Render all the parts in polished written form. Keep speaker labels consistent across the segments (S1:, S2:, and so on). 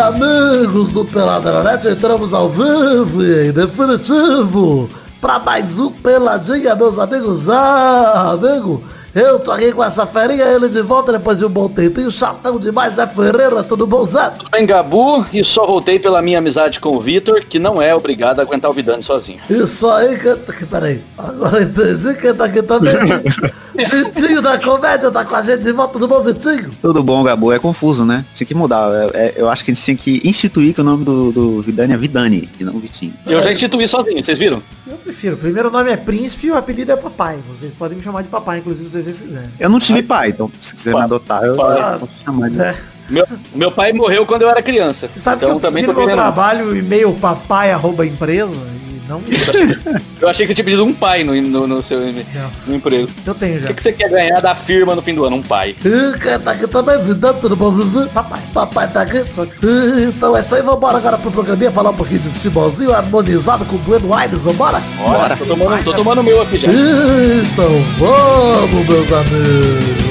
S1: Amigos do Peladranet, entramos ao vivo e em definitivo para mais um Peladinha, meus amigos. Amigo, eu tô aqui com essa ferinha, ele de volta depois de um bom tempinho, chatão demais, Zé Ferreira, tudo bom, Zé?
S2: Tudo bem, Gabu, e só voltei pela minha amizade com o Vitor, que não é obrigado a aguentar o Vidani sozinho.
S1: Isso aí, peraí, agora entendi quem tá aqui também. Vitinho da comédia tá com a gente de volta, tudo bom, Vitinho?
S3: Tudo bom, Gabu, é confuso, né? Tinha que mudar, eu acho que a gente tinha que instituir que o nome do Vidani é Vidani, e não Vitinho.
S2: Eu já instituí sozinho, vocês viram?
S4: Eu prefiro, o primeiro nome é Príncipe e o apelido é Papai, vocês podem me chamar de Papai, inclusive, se vocês quiserem.
S3: Eu não tive pai, então se quiser me adotar, eu posso chamar de...
S2: Meu pai morreu quando eu era criança.
S4: Você sabe
S2: então,
S4: que eu
S2: também
S4: pedi
S2: tô
S4: no meu
S2: querendo.
S4: trabalho e-mail papai@empresa e não...
S2: Eu achei que você tinha pedido um pai no seu no emprego.
S4: Eu tenho já.
S2: O que você quer ganhar da firma no fim do ano? Um pai.
S1: Quem tá aqui também, Vidani, tudo bom, Vivi? Papai tá aqui. Então é isso aí, vambora agora pro programinha, falar um pouquinho de futebolzinho harmonizado com o Bueno Aires, vambora?
S2: Bora, tô tomando o meu aqui já.
S1: Então vamos, meus amigos.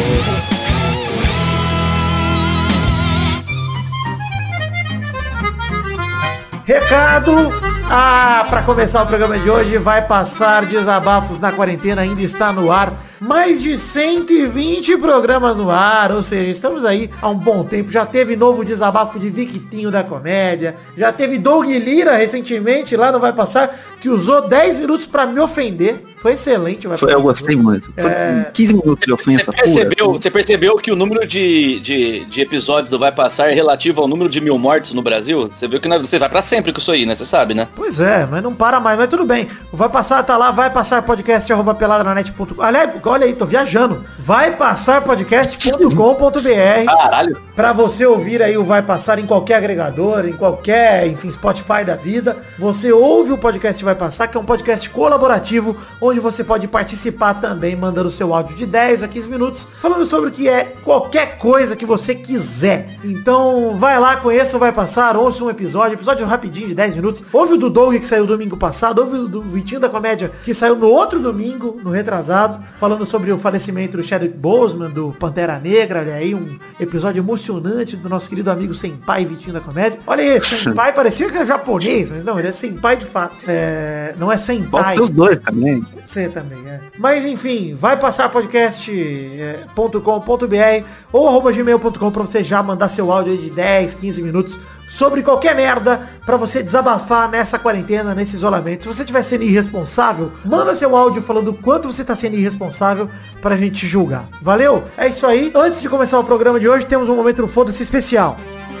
S4: Recado! Para começar o programa de hoje, vai passar Desabafos na Quarentena, ainda está no ar. Mais de 120 programas no ar, ou seja, estamos aí há um bom tempo. Já teve novo desabafo de Victinho da Comédia, já teve Doug Lira recentemente, lá no Vai Passar, que usou 10 minutos pra me ofender. Foi excelente.
S3: Eu gostei muito. Foi 15 minutos de ofensa.
S2: Você percebeu que o número de episódios do Vai Passar é relativo ao número de 1000 mortes no Brasil? Você viu que você vai pra sempre com isso aí, né? Você sabe, né?
S4: Pois é, mas não para mais, mas tudo bem. O Vai Passar tá lá, vai passar podcast@peladranet.com. Aliás, olha aí, tô viajando. Vai passar podcast.com.br.
S2: Caralho.
S4: Pra você ouvir aí o Vai Passar em qualquer agregador, em qualquer, enfim, Spotify da vida. Você ouve o podcast Vai Passar, que é um podcast colaborativo, onde você pode participar também, mandando seu áudio de 10 a 15 minutos, falando sobre o que é qualquer coisa que você quiser. Então, vai lá, conheça o Vai Passar, ouça um episódio rapidinho de 10 minutos. Ouve o do Doug, que saiu domingo passado, ouve o do Vitinho da Comédia, que saiu no outro domingo, no retrasado, falando sobre o falecimento do Chadwick Boseman, do Pantera Negra. Olha aí, um episódio emocionante do nosso querido amigo Senpai Vitinho da Comédia. Olha aí, Senpai parecia que era japonês, mas não, ele é Senpai de fato. Não é Senpai.
S3: Pode ser os dois também.
S4: Pode ser também, Mas enfim, vai passar podcast.com.br ou @gmail.com pra você já mandar seu áudio aí de 10, 15 minutos sobre qualquer merda pra você desabafar nessa quarentena, nesse isolamento. Se você estiver sendo irresponsável, manda seu áudio falando o quanto você tá sendo irresponsável pra gente julgar. Valeu? É isso aí. Antes de começar o programa de hoje, temos um momento no Foda-se especial.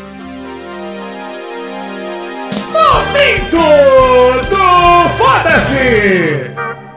S4: Momento do Foda-se!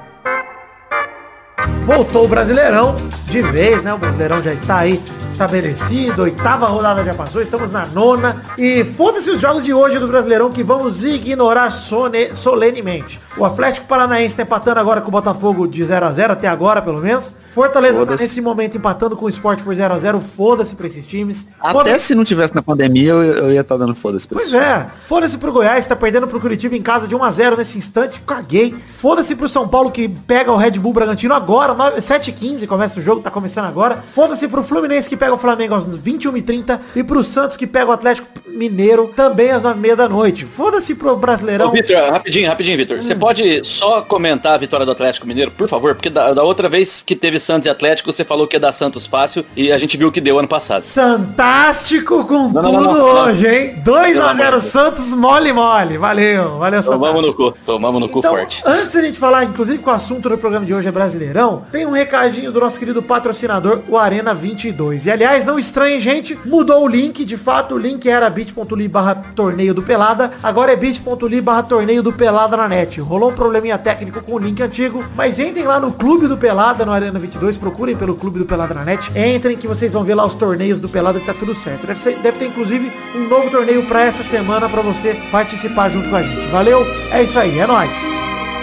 S4: Voltou o Brasileirão de vez, né? O Brasileirão já está aí estabelecido, 8ª rodada já passou, estamos na 9ª. E foda-se os jogos de hoje do Brasileirão, que vamos ignorar solenemente. O Atlético Paranaense está empatando agora com o Botafogo de 0-0, até agora pelo menos. Fortaleza tá nesse momento empatando com o Sport por 0-0, foda-se pra esses times.
S3: Até se não tivesse na pandemia, eu ia estar dando foda-se pra
S4: Pois é, foda-se pro Goiás, tá perdendo pro Curitiba em casa de 1-0 nesse instante, caguei. Foda-se pro São Paulo, que pega o Red Bull Bragantino agora, 7h15 começa o jogo, tá começando agora. Foda-se pro Fluminense, que pega o Flamengo às 21h30, e pro Santos, que pega o Atlético Mineiro também às 9h30 da noite. Foda-se pro Brasileirão.
S2: Ô, Vitor, rapidinho, Vitor. Você pode só comentar a vitória do Atlético Mineiro, por favor? Porque da outra vez que teve Santos e Atlético, você falou que ia dar Santos fácil e a gente viu o que deu ano passado.
S4: Fantástico com tudo hoje, hein? 2-0 Santos, mole. Valeu,
S2: Tomamos no cu
S4: então,
S2: forte.
S4: Antes da gente falar, inclusive, que o assunto do programa de hoje é Brasileirão, tem um recadinho do nosso querido patrocinador, o Arena 22. E, aliás, não estranhe, gente, mudou o link. De fato, o link era bit.ly/torneio do Pelada. Agora é bit.ly/torneio do Pelada na net. Rolou um probleminha técnico com o link antigo, mas entrem lá no Clube do Pelada, no Arena 22, procurem pelo Clube do Pelada na net. Entrem que vocês vão ver lá os torneios do Pelada, que tá tudo certo. Deve ter, inclusive, um novo torneio pra essa semana pra você participar junto com a gente. Valeu? É isso aí, é nóis!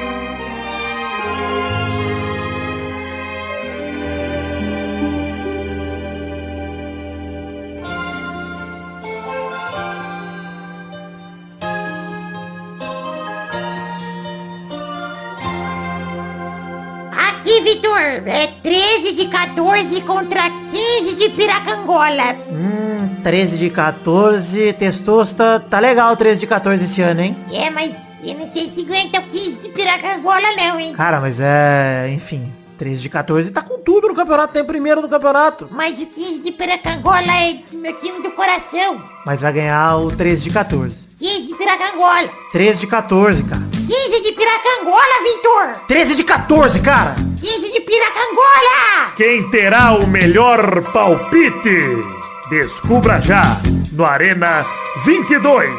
S5: Aqui, Vitor, é 13 de 14 contra 15 de Piracangola.
S4: 13 de 14, Testosta, tá legal o 13 de 14 esse ano, hein?
S5: Mas eu não sei se aguenta o 15 de Piracangola não, hein?
S4: Cara, mas enfim, 13 de 14 tá com tudo no campeonato, tem primeiro no campeonato.
S5: Mas o 15 de Piracangola é meu time do coração.
S4: Mas vai ganhar o 13 de 14.
S5: 15 de Piracangola.
S4: 13 de 14, cara.
S5: 15 de Piracangola, Vitor.
S4: 13 de 14, cara.
S5: 15 de Piracangola.
S6: Quem terá o melhor palpite? Descubra já no Arena 22.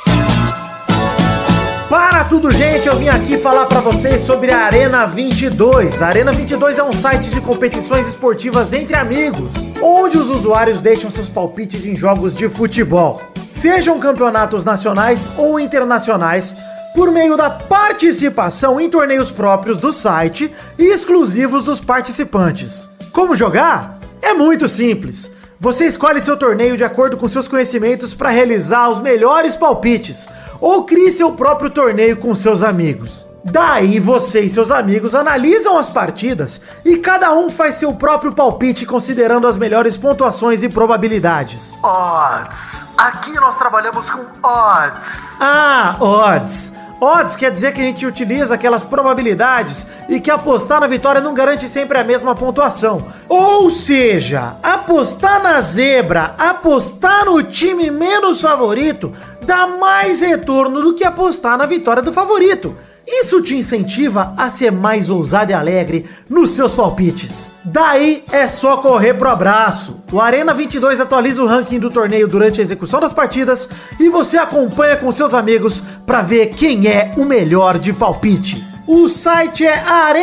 S4: Para tudo, gente, eu vim aqui falar pra vocês sobre a Arena 22. A Arena 22 é um site de competições esportivas entre amigos, onde os usuários deixam seus palpites em jogos de futebol, sejam campeonatos nacionais ou internacionais, por meio da participação em torneios próprios do site e exclusivos dos participantes. Como jogar? É muito simples. Você escolhe seu torneio de acordo com seus conhecimentos para realizar os melhores palpites, ou crie seu próprio torneio com seus amigos. Daí você e seus amigos analisam as partidas e cada um faz seu próprio palpite considerando as melhores pontuações e probabilidades.
S1: Odds. Aqui nós trabalhamos com odds.
S4: Odds. Odds quer dizer que a gente utiliza aquelas probabilidades e que apostar na vitória não garante sempre a mesma pontuação. Ou seja, apostar na zebra, apostar no time menos favorito, dá mais retorno do que apostar na vitória do favorito. Isso te incentiva a ser mais ousado e alegre nos seus palpites. Daí é só correr pro abraço. O Arena 22 atualiza o ranking do torneio durante a execução das partidas e você acompanha com seus amigos para ver quem é o melhor de palpite. O site é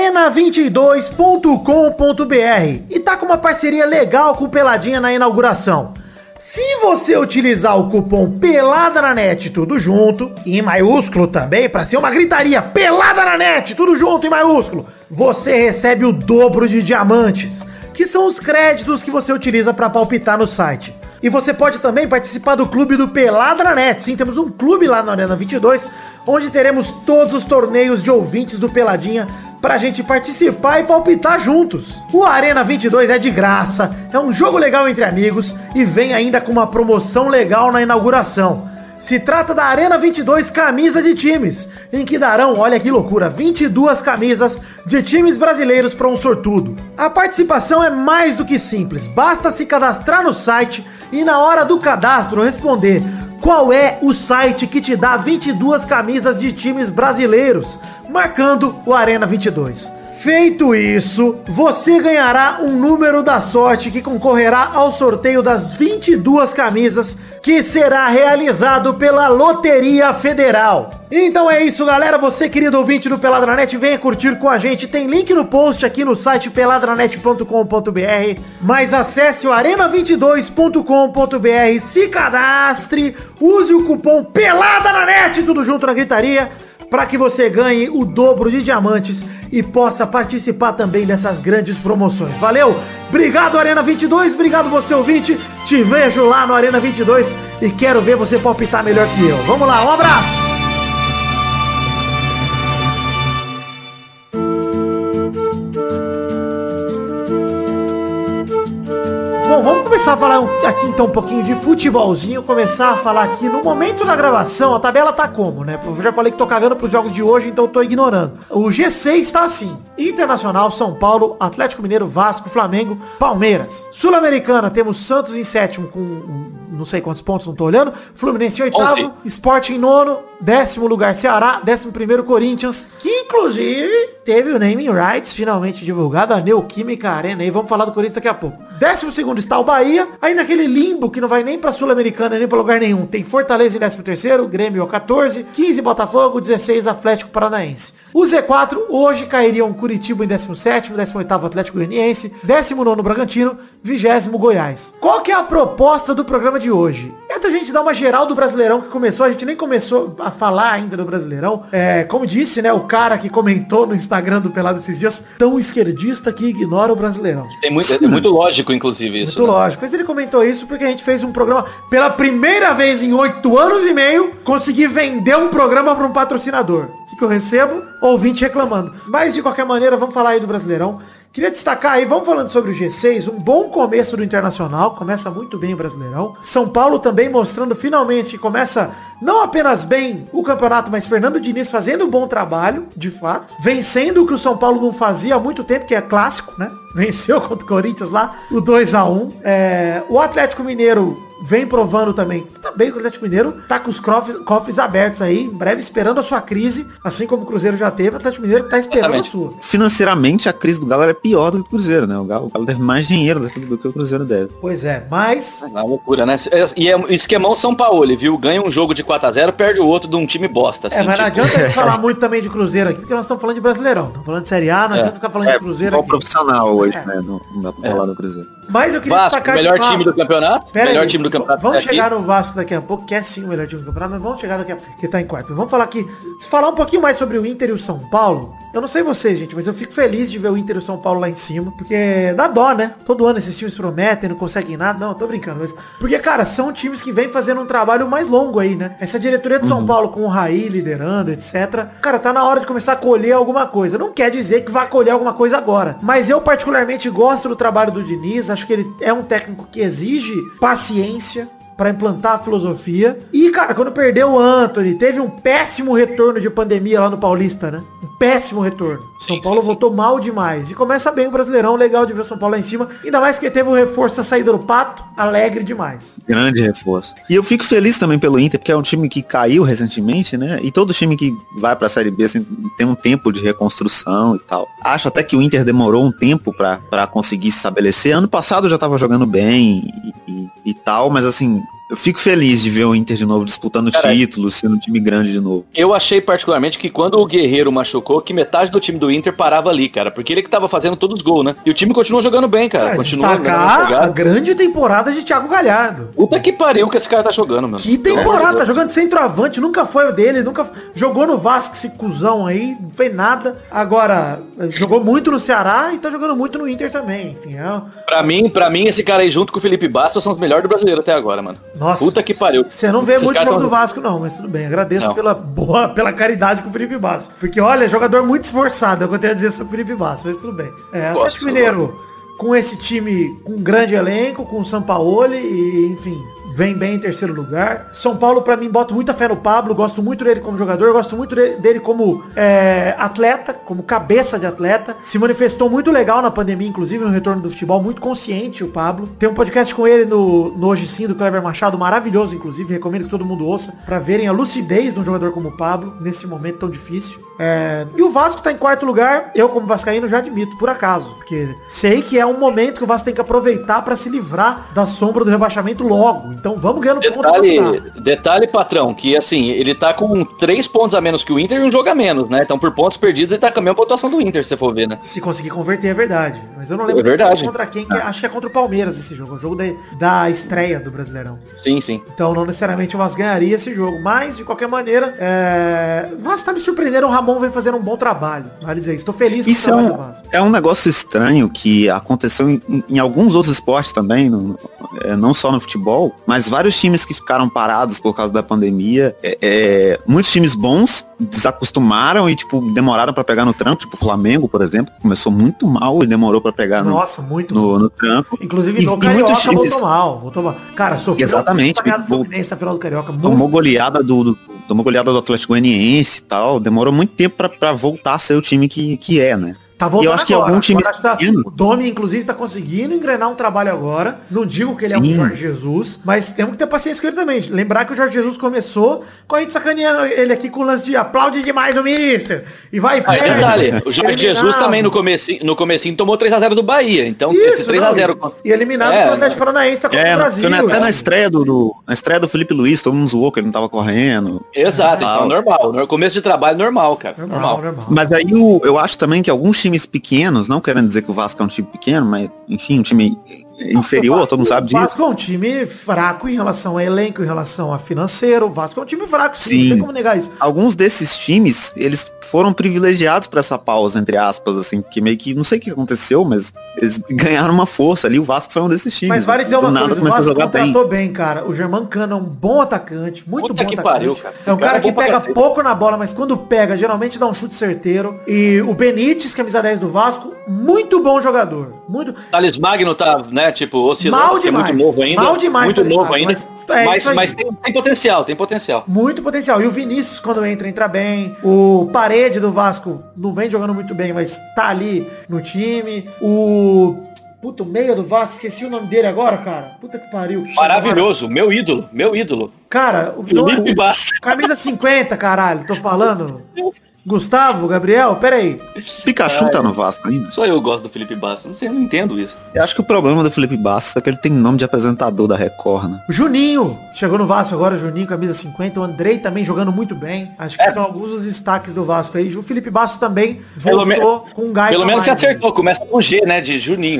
S4: arena22.com.br e tá com uma parceria legal com o Peladinha na inauguração. Se você utilizar o cupom Pelada na Net, tudo junto, em maiúsculo também, pra ser uma gritaria, Pelada na Net, tudo junto em maiúsculo, você recebe o dobro de diamantes, que são os créditos que você utiliza pra palpitar no site. E você pode também participar do clube do Pelada na Net. Sim, temos um clube lá na Arena 22, onde teremos todos os torneios de ouvintes do Peladinha pra gente participar e palpitar juntos. O Arena 22 é de graça, é um jogo legal entre amigos e vem ainda com uma promoção legal na inauguração. Se trata da Arena 22 Camisa de Times, em que darão, olha que loucura, 22 camisas de times brasileiros para um sortudo. A participação é mais do que simples, basta se cadastrar no site e na hora do cadastro responder qual é o site que te dá 22 camisas de times brasileiros, marcando o Arena 22. Feito isso, você ganhará um número da sorte que concorrerá ao sorteio das 22 camisas que será realizado pela Loteria Federal. Então é isso, galera. Você, querido ouvinte do Pelada na Net, venha curtir com a gente. Tem link no post aqui no site peladranet.com.br. Mas acesse o arena22.com.br, se cadastre, use o cupom Pelada na Net, tudo junto na gritaria, para que você ganhe o dobro de diamantes e possa participar também dessas grandes promoções. Valeu? Obrigado, Arena 22. Obrigado, você ouvinte. Te vejo lá no Arena 22 e quero ver você palpitar melhor que eu. Vamos lá, um abraço! Bom, vamos começar a falar aqui então um pouquinho de futebolzinho, começar a falar aqui no momento da gravação, a tabela tá como, né? Eu já falei que tô cagando pros jogos de hoje, então tô ignorando. O G6 tá assim: Internacional, São Paulo, Atlético Mineiro, Vasco, Flamengo, Palmeiras. Sul-Americana, temos Santos em sétimo com não sei quantos pontos, não tô olhando. Fluminense em oitavo, Sport em nono, 10º lugar Ceará, 11º Corinthians, que inclusive teve o naming rights finalmente divulgado, a Neoquímica Arena, e vamos falar do Corinthians daqui a pouco. 12º está o Bahia, aí naquele limbo que não vai nem pra Sul-Americana, nem pra lugar nenhum. Tem Fortaleza em 13º, Grêmio ao 14, 15 Botafogo, 16 Atlético Paranaense. O Z4 hoje cairiam Curitiba em 17º, 18º Atlético Goianiense, 19º Bragantino, 20º Goiás. Qual que é a proposta do programa de hoje? É da gente dar uma geral do Brasileirão que começou, a gente nem começou a falar ainda do Brasileirão. Como disse, né, o cara que comentou no Instagram do Pelado esses dias, tão esquerdista que ignora o Brasileirão.
S2: É muito lógico, inclusive, isso.
S4: Muito lógico. Mas ele comentou isso porque a gente fez um programa, pela primeira vez em 8 anos e meio, consegui vender um programa para um patrocinador. O que eu recebo? Ouvinte reclamando. Mas, de qualquer maneira, vamos falar aí do Brasileirão, Queria destacar aí, vamos falando sobre o G6, um bom começo do Internacional, começa muito bem o Brasileirão. São Paulo também mostrando finalmente, começa não apenas bem o campeonato, mas Fernando Diniz fazendo um bom trabalho, de fato. Vencendo o que o São Paulo não fazia há muito tempo, que é clássico, né? Venceu contra o Corinthians lá, o 2-1. O Atlético Mineiro vem provando também que o Atlético Mineiro tá com os cofres abertos aí, em breve esperando a sua crise, assim como o Cruzeiro já teve, o Atlético Mineiro tá esperando a sua.
S3: Financeiramente, a crise do Galo é pior do que o Cruzeiro, né? O Galo deve mais dinheiro do que o Cruzeiro deve.
S4: Pois é, mas...
S2: É uma loucura, né? E é esquemão São Paulo, viu? Ganha um jogo de 4-0, perde o outro de um time bosta. Assim,
S4: mas não adianta a gente falar muito também de Cruzeiro aqui, porque nós estamos falando de Brasileirão, estamos falando de Série A, não adianta ficar falando de Cruzeiro aqui.
S3: Profissional hoje, né? Não dá pra falar do Cruzeiro.
S4: Mas eu queria
S2: Vasco,
S4: destacar
S2: melhor time do campeonato.
S4: Time do campeonato. Vamos chegar no Vasco daqui a pouco, que é sim o melhor time do campeonato, mas vamos chegar daqui a pouco, que tá em quarto. Mas vamos falar aqui, se falar um pouquinho mais sobre o Inter e o São Paulo. Eu não sei vocês, gente, mas eu fico feliz de ver o Inter e o São Paulo lá em cima, porque dá dó, né? Todo ano esses times prometem, não conseguem nada. Não, tô brincando, mas... Porque, cara, são times que vêm fazendo um trabalho mais longo aí, né? Essa diretoria de São Paulo com o Raí liderando, etc. Cara, tá na hora de começar a colher alguma coisa. Não quer dizer que vai colher alguma coisa agora. Mas eu particularmente gosto do trabalho do Diniz, acho que ele é um técnico que exige paciência pra implantar a filosofia. E, cara, quando perdeu o Antony, teve um péssimo retorno de pandemia lá no Paulista, né? Um péssimo retorno. São Paulo voltou mal demais. E começa bem o Brasileirão, legal de ver o São Paulo lá em cima. Ainda mais porque teve um reforço da saída do Pato, alegre demais.
S3: Grande reforço. E eu fico feliz também pelo Inter, porque é um time que caiu recentemente, né? E todo time que vai pra Série B, assim, tem um tempo de reconstrução e tal. Acho até que o Inter demorou um tempo pra conseguir se estabelecer. Ano passado já tava jogando bem e tal, mas assim... Eu fico feliz de ver o Inter de novo disputando títulos, sendo um time grande de novo.
S2: Eu achei particularmente que quando o Guerreiro machucou, que metade do time do Inter parava ali, cara. Porque ele que tava fazendo todos os gols, né? E o time continua jogando bem, cara. Continua
S4: a grande temporada de Thiago Galhardo.
S2: Puta que pariu que esse cara tá jogando, mano.
S4: Que temporada, tá jogando centroavante, nunca foi o dele, nunca jogou no Vasco, esse cuzão aí, não fez nada. Agora, jogou muito no Ceará e tá jogando muito no Inter também. Enfim,
S2: Pra mim, esse cara aí junto com o Felipe Bastos são os melhores do brasileiro até agora, mano.
S4: Nossa,
S2: puta que pariu.
S4: Você não vê muito jogo do Vasco não, mas tudo bem. Agradeço pela caridade com o Felipe Bastos. Porque, olha, jogador muito esforçado, é o que eu tenho a dizer sobre o Felipe Bastos, mas tudo bem. Atlético Mineiro, com esse time, com um grande elenco, com o Sampaoli e, enfim... Vem bem em terceiro lugar. São Paulo, pra mim, boto muita fé no Pablo. Gosto muito dele como jogador. Gosto muito dele como atleta, como cabeça de atleta. Se manifestou muito legal na pandemia, inclusive no retorno do futebol. Muito consciente o Pablo. Tem um podcast com ele no Hoje Sim, do Cleber Machado. Maravilhoso, inclusive. Recomendo que todo mundo ouça. Pra verem a lucidez de um jogador como o Pablo. Nesse momento tão difícil. E o Vasco tá em quarto lugar. Eu, como vascaíno, já admito, por acaso. Porque sei que é um momento que o Vasco tem que aproveitar pra se livrar da sombra do rebaixamento logo. Então vamos ganhando ponto.
S2: Detalhe, patrão, que assim, ele tá com 3 pontos a menos que o Inter e um jogo a menos, né? Então por pontos perdidos ele tá com a mesma pontuação do Inter, se você for ver, né?
S4: Se conseguir converter é verdade. Mas eu não lembro contra quem, acho que é contra o Palmeiras esse jogo. É o jogo da estreia do Brasileirão.
S2: Sim, sim.
S4: Então não necessariamente o Vasco ganharia esse jogo. Mas, de qualquer maneira, o Vasco tá me surpreendendo. O Ramon vem fazendo um bom trabalho. Vale dizer, estou feliz com o trabalho do Vasco.
S3: É um negócio estranho que aconteceu em alguns outros esportes também, não só no futebol, mas vários times que ficaram parados por causa da pandemia, muitos times bons desacostumaram e, tipo, demoraram pra pegar no tranco, tipo o Flamengo, por exemplo, começou muito mal e demorou pra pegar no tranco.
S4: Inclusive no Carioca voltou mal. Cara, sofreu
S3: exatamente,
S4: do Fluminense na final do Carioca.
S3: Tomou goleada do Atlético Goianiense e tal, demorou muito tempo pra voltar a ser o time que é, né?
S4: Tá voltando.
S3: E eu acho que algum time
S4: o Domi, inclusive, tá conseguindo engrenar um trabalho agora. Não digo que ele é um Jorge Jesus, mas temos que ter paciência com ele também. Lembrar que o Jorge Jesus começou com a gente sacaneando ele aqui com o lance de aplaude demais o Mister. E vai
S2: detalhe, o Jorge Jesus também no comecinho tomou 3-0 do Bahia. Então esse 3-0...
S4: E eliminado o Atlético Paranaense tá contra o Brasil.
S3: Até na estreia do Felipe Luiz, todo mundo zoou que ele não tava correndo.
S2: Exato, então normal. No começo de trabalho, normal, cara. Normal.
S3: Mas aí eu acho também que alguns times pequenos, não querendo dizer que o Vasco é um time pequeno, mas enfim, um time inferior, todo mundo sabe
S4: O
S3: disso.
S4: Vasco é um time fraco em relação a elenco, em relação a financeiro. O Vasco é um time fraco, sim. Não tem como negar isso.
S3: Alguns desses times, eles foram privilegiados pra essa pausa, entre aspas, assim, que meio que, não sei o que aconteceu, mas eles ganharam uma força ali. O Vasco foi um desses times.
S4: Mas vale dizer
S3: Do
S4: uma
S3: nada
S4: coisa, o
S3: começou a
S4: Vasco
S3: jogar bem.
S4: contratou bem, cara. O Germancano é um bom atacante, muito
S2: Puta
S4: bom
S2: que
S4: atacante.
S2: pariu, cara. Esse
S4: É um cara
S2: cara é
S4: que
S2: bom pra
S4: pega
S2: cacete.
S4: pouco na bola, mas quando pega, geralmente dá um chute certeiro. E o Benítez, camisa 10 do Vasco, muito bom jogador. Muito
S2: Thales Magno tá, né, tipo, oscilando,
S4: mal
S2: porque é
S4: demais.
S2: muito novo ainda.
S4: Mal demais.
S2: Muito
S4: tá
S2: novo
S4: ligado?
S2: ainda.
S4: Isso aí.
S2: Mas tem potencial, tem potencial.
S4: Muito potencial. E o Vinícius, quando entra bem. O Parede do Vasco não vem jogando muito bem, mas tá ali no time. O meia do Vasco, esqueci o nome dele agora, cara. Puta que pariu.
S2: Maravilhoso, meu ídolo.
S4: Cara, o
S2: Felipe Bassa.
S4: camisa 50, caralho. Tô falando. Gustavo, Gabriel, pera aí.
S3: Pikachu tá no Vasco ainda.
S2: Só eu gosto do Felipe Bassa, não sei, eu não entendo isso.
S3: Eu acho que o problema do Felipe Bastos é que ele tem nome de apresentador da Record, né?
S4: O Juninho, chegou no Vasco agora, Juninho, camisa 50. O Andrei também jogando muito bem. Acho que são alguns dos destaques do Vasco aí. O Felipe Bastos também voltou com um gás.
S2: Pelo
S4: a
S2: menos você
S4: mais,
S2: acertou, começa com G, né, de Juninho.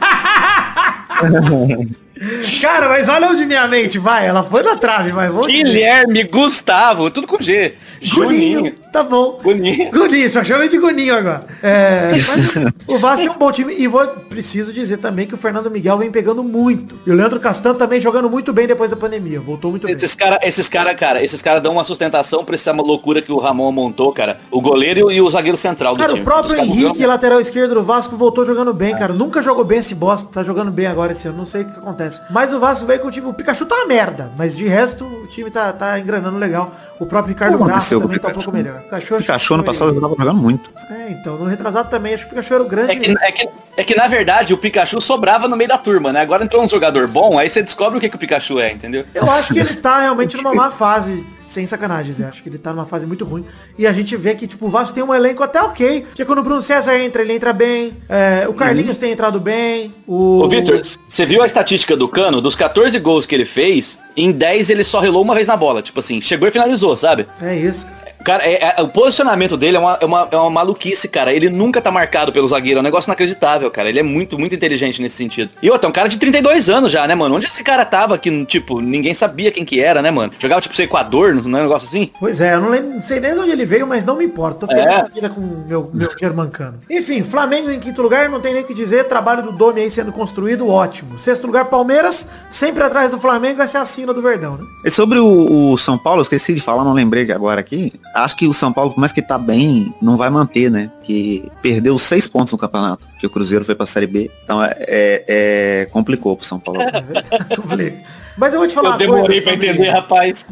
S4: Cara, mas olha onde minha mente vai. Ela foi na trave, mas vamos.
S2: Guilherme, Gustavo, tudo com G.
S4: Juninho. Tá bom. Guninho, só chama de Guninho agora. Mas o Vasco tem um bom time. E preciso dizer também que o Fernando Miguel vem pegando muito. E o Leandro Castan também jogando muito bem depois da pandemia. Voltou muito bem.
S2: Esses caras dão uma sustentação pra essa loucura que o Ramon montou, cara. O goleiro e o zagueiro central do
S4: cara,
S2: time.
S4: o próprio
S2: Os caras
S4: Henrique,
S2: jogam-
S4: lateral esquerdo do Vasco, voltou jogando bem, cara. Nunca jogou bem esse bosta. Tá jogando bem agora esse ano. Não sei o que acontece. Mas o Vasco veio com o time. O Pikachu tá uma merda. Mas de resto, o time tá engranando legal. O próprio Ricardo
S3: Como
S4: Graça
S3: aconteceu com o
S4: também tá um
S3: Pikachu?
S4: pouco melhor.
S3: Pikachu ano passado tava jogando muito.
S4: Então, no retrasado também, acho que o Pikachu era o grande.
S2: É que, na verdade, o Pikachu sobrava no meio da turma, né? Agora entrou um jogador bom, aí você descobre o que o Pikachu é, entendeu?
S4: Eu acho que ele tá realmente numa má fase, sem sacanagem, Zé. Acho que ele tá numa fase muito ruim. E a gente vê que, tipo, o Vasco tem um elenco até ok. Porque quando o Bruno César entra, ele entra bem. O Carlinhos tem entrado bem.
S2: Ô, Vitor, você viu a estatística do Cano? Dos 14 gols que ele fez, em 10 ele só relou uma vez na bola. Tipo assim, chegou e finalizou, sabe?
S4: É isso.
S2: Cara, o posicionamento dele é uma maluquice, cara. Ele nunca tá marcado pelo zagueiro. É um negócio inacreditável, cara. Ele é muito, muito inteligente nesse sentido. E outra, é um cara de 32 anos já, né, mano? Onde esse cara tava que, tipo, ninguém sabia quem que era, né, mano? Jogava, tipo, pro Equador, não é um negócio assim?
S4: Pois é, eu não sei nem de onde ele veio, mas não me importa. Tô feliz da vida com o meu Germancano. Enfim, Flamengo em quinto lugar, não tem nem o que dizer. Trabalho do Domi aí sendo construído, ótimo. Sexto lugar, Palmeiras, sempre atrás do Flamengo, essa é a sina do Verdão, né?
S3: E sobre o São Paulo, eu esqueci de falar, não lembrei agora aqui. Acho que o São Paulo, por mais que tá bem, não vai manter, né? Que perdeu 6 pontos no campeonato, porque o Cruzeiro foi pra Série B. Então complicou pro São Paulo.
S4: Mas eu vou te falar
S2: Eu demorei pra entender, rapaz.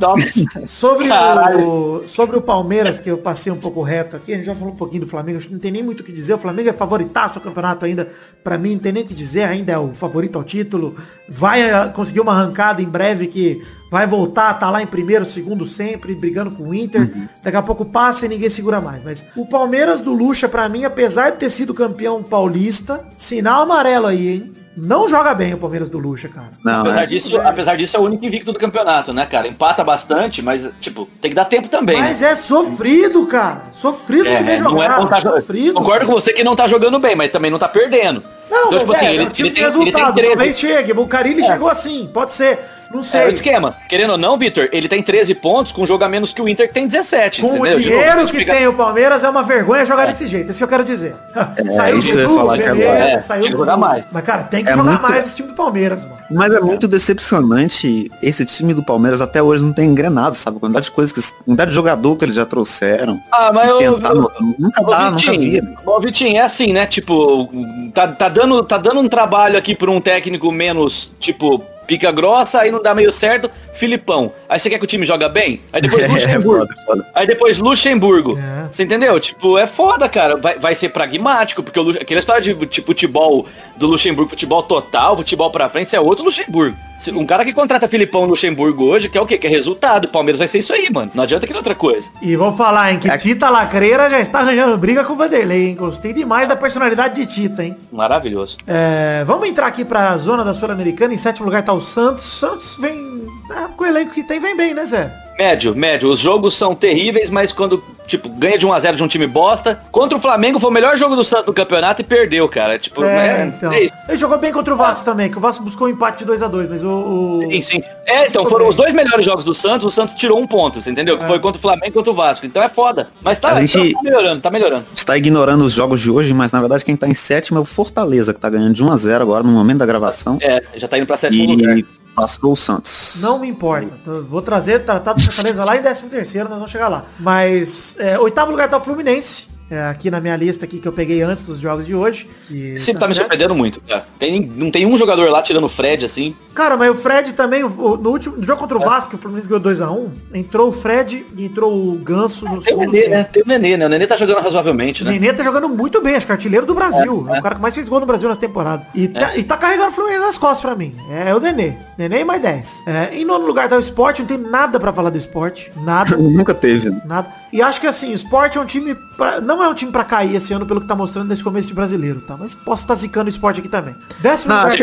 S4: Sobre o Palmeiras, que eu passei um pouco reto aqui, a gente já falou um pouquinho do Flamengo, acho que não tem nem muito o que dizer. O Flamengo é favoritaço ao campeonato ainda. Pra mim, não tem nem o que dizer, ainda é o favorito ao título. Vai conseguir uma arrancada em breve que vai voltar, tá lá em primeiro, segundo sempre, brigando com o Inter. Daqui a pouco passa e ninguém segura mais. Mas o Palmeiras do Lucha, pra mim, apesar de ter sido campeão paulista, sinal amarelo aí, hein? Não joga bem o Palmeiras do Lucha, cara.
S3: Não,
S2: apesar disso, é o único invicto do campeonato, né, cara? Empata bastante, mas, tipo, tem que dar tempo também.
S4: Mas
S2: né?
S4: é sofrido, cara. Sofrido de ver
S2: não
S4: jogar.
S2: não tá
S4: Sofrido.
S2: Concordo com você que não tá jogando bem, mas também não tá perdendo.
S4: Não,
S2: então, tipo assim,
S4: é
S2: ele
S4: um tipo de
S2: tem
S4: resultado.
S2: 13.
S4: Talvez chegue. O Carille chegou assim. Pode ser. Não sei.
S2: É o esquema. Querendo ou não, Vitor, ele tem 13 pontos com um jogo a menos que o Inter que tem 17.
S4: Com
S2: entendeu?
S4: o dinheiro que tem o Palmeiras, é uma vergonha jogar desse jeito. É isso que eu quero dizer. Saiu
S3: isso que eu ia
S4: tudo,
S3: falar aqui
S4: beleza,
S3: agora.
S4: saiu
S2: tinha que jogar
S4: tudo.
S2: mais.
S4: Mas, cara, tem que
S3: É
S4: jogar
S3: muito-
S4: mais esse time do Palmeiras, mano.
S3: Mas é muito decepcionante. Esse time do Palmeiras até hoje não tem engrenado, sabe? Quantidade de coisas, quantidade de jogador que eles já trouxeram.
S2: Ah, mas
S3: Nunca vi.
S2: Ô, Vitinho, é assim, né? Tipo, tá dando um trabalho aqui por um técnico menos, tipo, pica grossa, aí não dá meio certo, Filipão. Aí você quer que o time joga bem? Aí depois Luxemburgo.
S3: foda.
S2: Aí depois Luxemburgo.
S4: É.
S2: Você entendeu? Tipo, é foda, cara. Vai ser pragmático, porque aquela história de tipo, futebol do Luxemburgo, futebol total, futebol pra frente, isso é outro Luxemburgo. Um cara que contrata Filipão no Luxemburgo hoje, quer o quê? Quer resultado. O Palmeiras vai ser isso aí, mano. Não adianta querer outra coisa.
S4: E vou falar, hein, que Tita Lacreira já está arranjando briga com o Vanderlei, hein. Gostei demais da personalidade de Tita, hein.
S2: Maravilhoso.
S4: Vamos entrar aqui pra zona da Sul-Americana. Em sétimo lugar tá o Santos. Santos vem... com o elenco que tem, vem bem, né, Zé?
S2: Médio. Os jogos são terríveis, mas quando Tipo, ganha de 1-0 de um time bosta. Contra o Flamengo foi o melhor jogo do Santos do campeonato e perdeu, cara. Tipo,
S4: Então.
S2: é isso.
S4: Ele jogou bem contra o Vasco também, que o Vasco buscou um empate de 2-2, mas
S2: Sim. Então foram os dois melhores jogos do Santos, o Santos tirou um ponto, você entendeu? Que foi contra o Flamengo e contra o Vasco. Então é foda. Mas tá melhorando, tá melhorando.
S3: Está ignorando os jogos de hoje, mas na verdade quem tá em sétimo é o Fortaleza, que tá ganhando de 1-0 agora no momento da gravação.
S2: Já tá indo pra sétimo lugar.
S3: Passou o Santos.
S4: Não me importa. Então, vou tratar do Fortaleza lá em 13º, nós vamos chegar lá. Mas, oitavo lugar tá o Fluminense. Aqui na minha lista aqui que eu peguei antes dos jogos de hoje.
S2: Esse tá me surpreendendo muito, cara. Não tem um jogador lá tirando o Fred, assim.
S4: Cara, mas o Fred também, no último jogo contra o Vasco, o Fluminense ganhou 2-1, entrou o Fred e entrou o Ganso no
S2: Tem o Nenê, né? Tem o Nenê, né? O Nenê tá jogando razoavelmente, né?
S4: O Nenê tá jogando muito bem, acho que é artilheiro do Brasil. É o cara que mais fez gol no Brasil nessa temporada. E tá carregando o Fluminense nas costas pra mim. É o Nenê. Nenê e mais 10. Em nono lugar tá o Sport, não tem nada pra falar do Sport. Nada.
S3: Nunca teve.
S4: Nada. E acho que assim, o Sport é um time, não é um time pra cair esse ano pelo que tá mostrando nesse começo de brasileiro, tá? Mas posso estar zicando o Sport aqui também. Décimo lugar,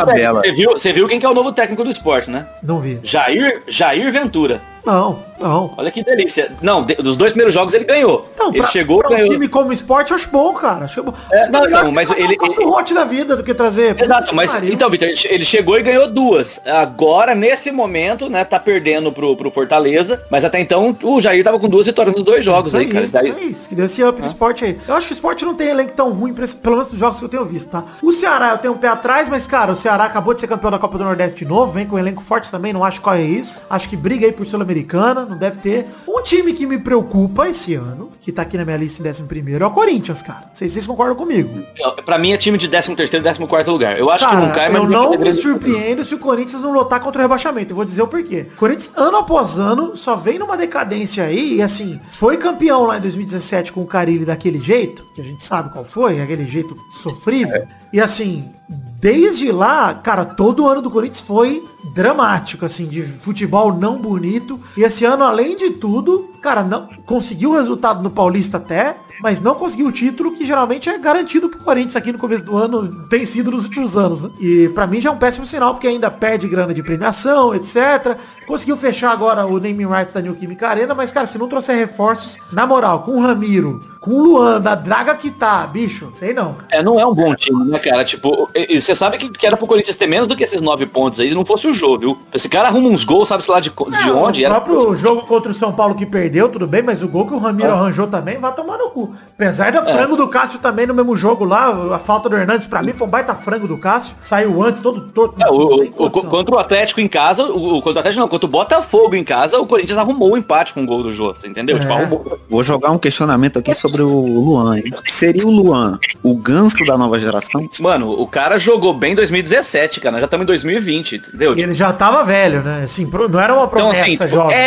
S2: Você viu quem que é o novo técnico do Sport, né?
S4: Não vi.
S2: Jair Ventura.
S4: Não.
S2: Olha que delícia. Não, dos dois primeiros jogos ele ganhou.
S4: Então,
S2: ele chegou,
S4: pra um time como Sport, eu acho bom, cara. Acho bom.
S2: Mas ele
S4: o rote da vida do que trazer.
S2: Exato, mas então, Vitor, ele chegou e ganhou 2. Agora, nesse momento, né, tá perdendo pro Fortaleza, mas até então o Jair tava com 2 vitórias nos 2 jogos aí, cara.
S4: É isso, que deu esse up do Sport aí. Eu acho que o Sport não tem elenco tão ruim, pelo menos dos jogos que eu tenho visto, tá? O Ceará eu tenho um pé atrás, mas, cara, o Ceará acabou de ser campeão da Copa do Nordeste de novo, vem com um elenco forte também, não acho qual é isso. Acho que briga aí por Sul-Americana, não deve ter. Um time que me preocupa esse ano, que tá aqui na minha lista em 11º, é o Corinthians, cara. Não sei se vocês concordam comigo.
S2: Pra mim é time de 13º e 14º lugar. Eu acho
S4: cara,
S2: que não cai, mas
S4: eu não me surpreendo se o Corinthians não lutar contra o rebaixamento. Eu vou dizer o porquê. O Corinthians, ano após ano, só vem numa decadência aí, e assim, foi campeão lá em 2017 com o Carille daquele jeito, que a gente sabe qual foi, aquele jeito sofrível. E assim, desde lá, cara, todo ano do Corinthians foi dramático, assim, de futebol não bonito. E esse ano, além de tudo, cara, não conseguiu o resultado no Paulista até, mas não conseguiu o título que geralmente é garantido pro Corinthians aqui no começo do ano, tem sido nos últimos anos, né? E pra mim já é um péssimo sinal, porque ainda perde grana de premiação, etc. Conseguiu fechar agora o naming rights da Neoquímica Arena, mas, cara, se não trouxer reforços, na moral, com o Ramiro, com o Luan, da draga que tá, bicho, sei não.
S2: Não é um bom time, né, cara? Tipo, você sabe que era pro Corinthians ter menos do que esses 9 pontos aí, se não fosse o jogo, viu? Esse cara arruma uns gols, sabe-se lá de onde.
S4: O próprio jogo contra o São Paulo que perdeu, tudo bem, mas o gol que o Ramiro arranjou também, vai tomar no cu. Apesar do frango do Cássio também no mesmo jogo lá, a falta do Hernandes pra mim foi um baita frango do Cássio, saiu antes, todo torto.
S2: Contra o Atlético em casa, contra o Atlético não, contra o Botafogo em casa, o Corinthians arrumou o empate com o gol do Jô, você entendeu? Tipo, arrumou.
S3: Vou jogar um questionamento aqui sobre o Luan, hein? Seria o Luan o ganso da nova geração?
S2: Mano, o cara jogou bem em 2017, cara, nós já estamos em 2020, entendeu?
S4: E ele já tava velho, né? Assim, não era uma promessa
S2: então, assim,
S4: jovem.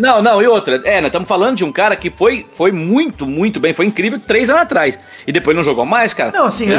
S2: E outra, nós estamos falando de um cara que foi muito, muito bem, foi incrível 3 anos atrás. E depois não jogou mais, cara.
S4: Não, assim,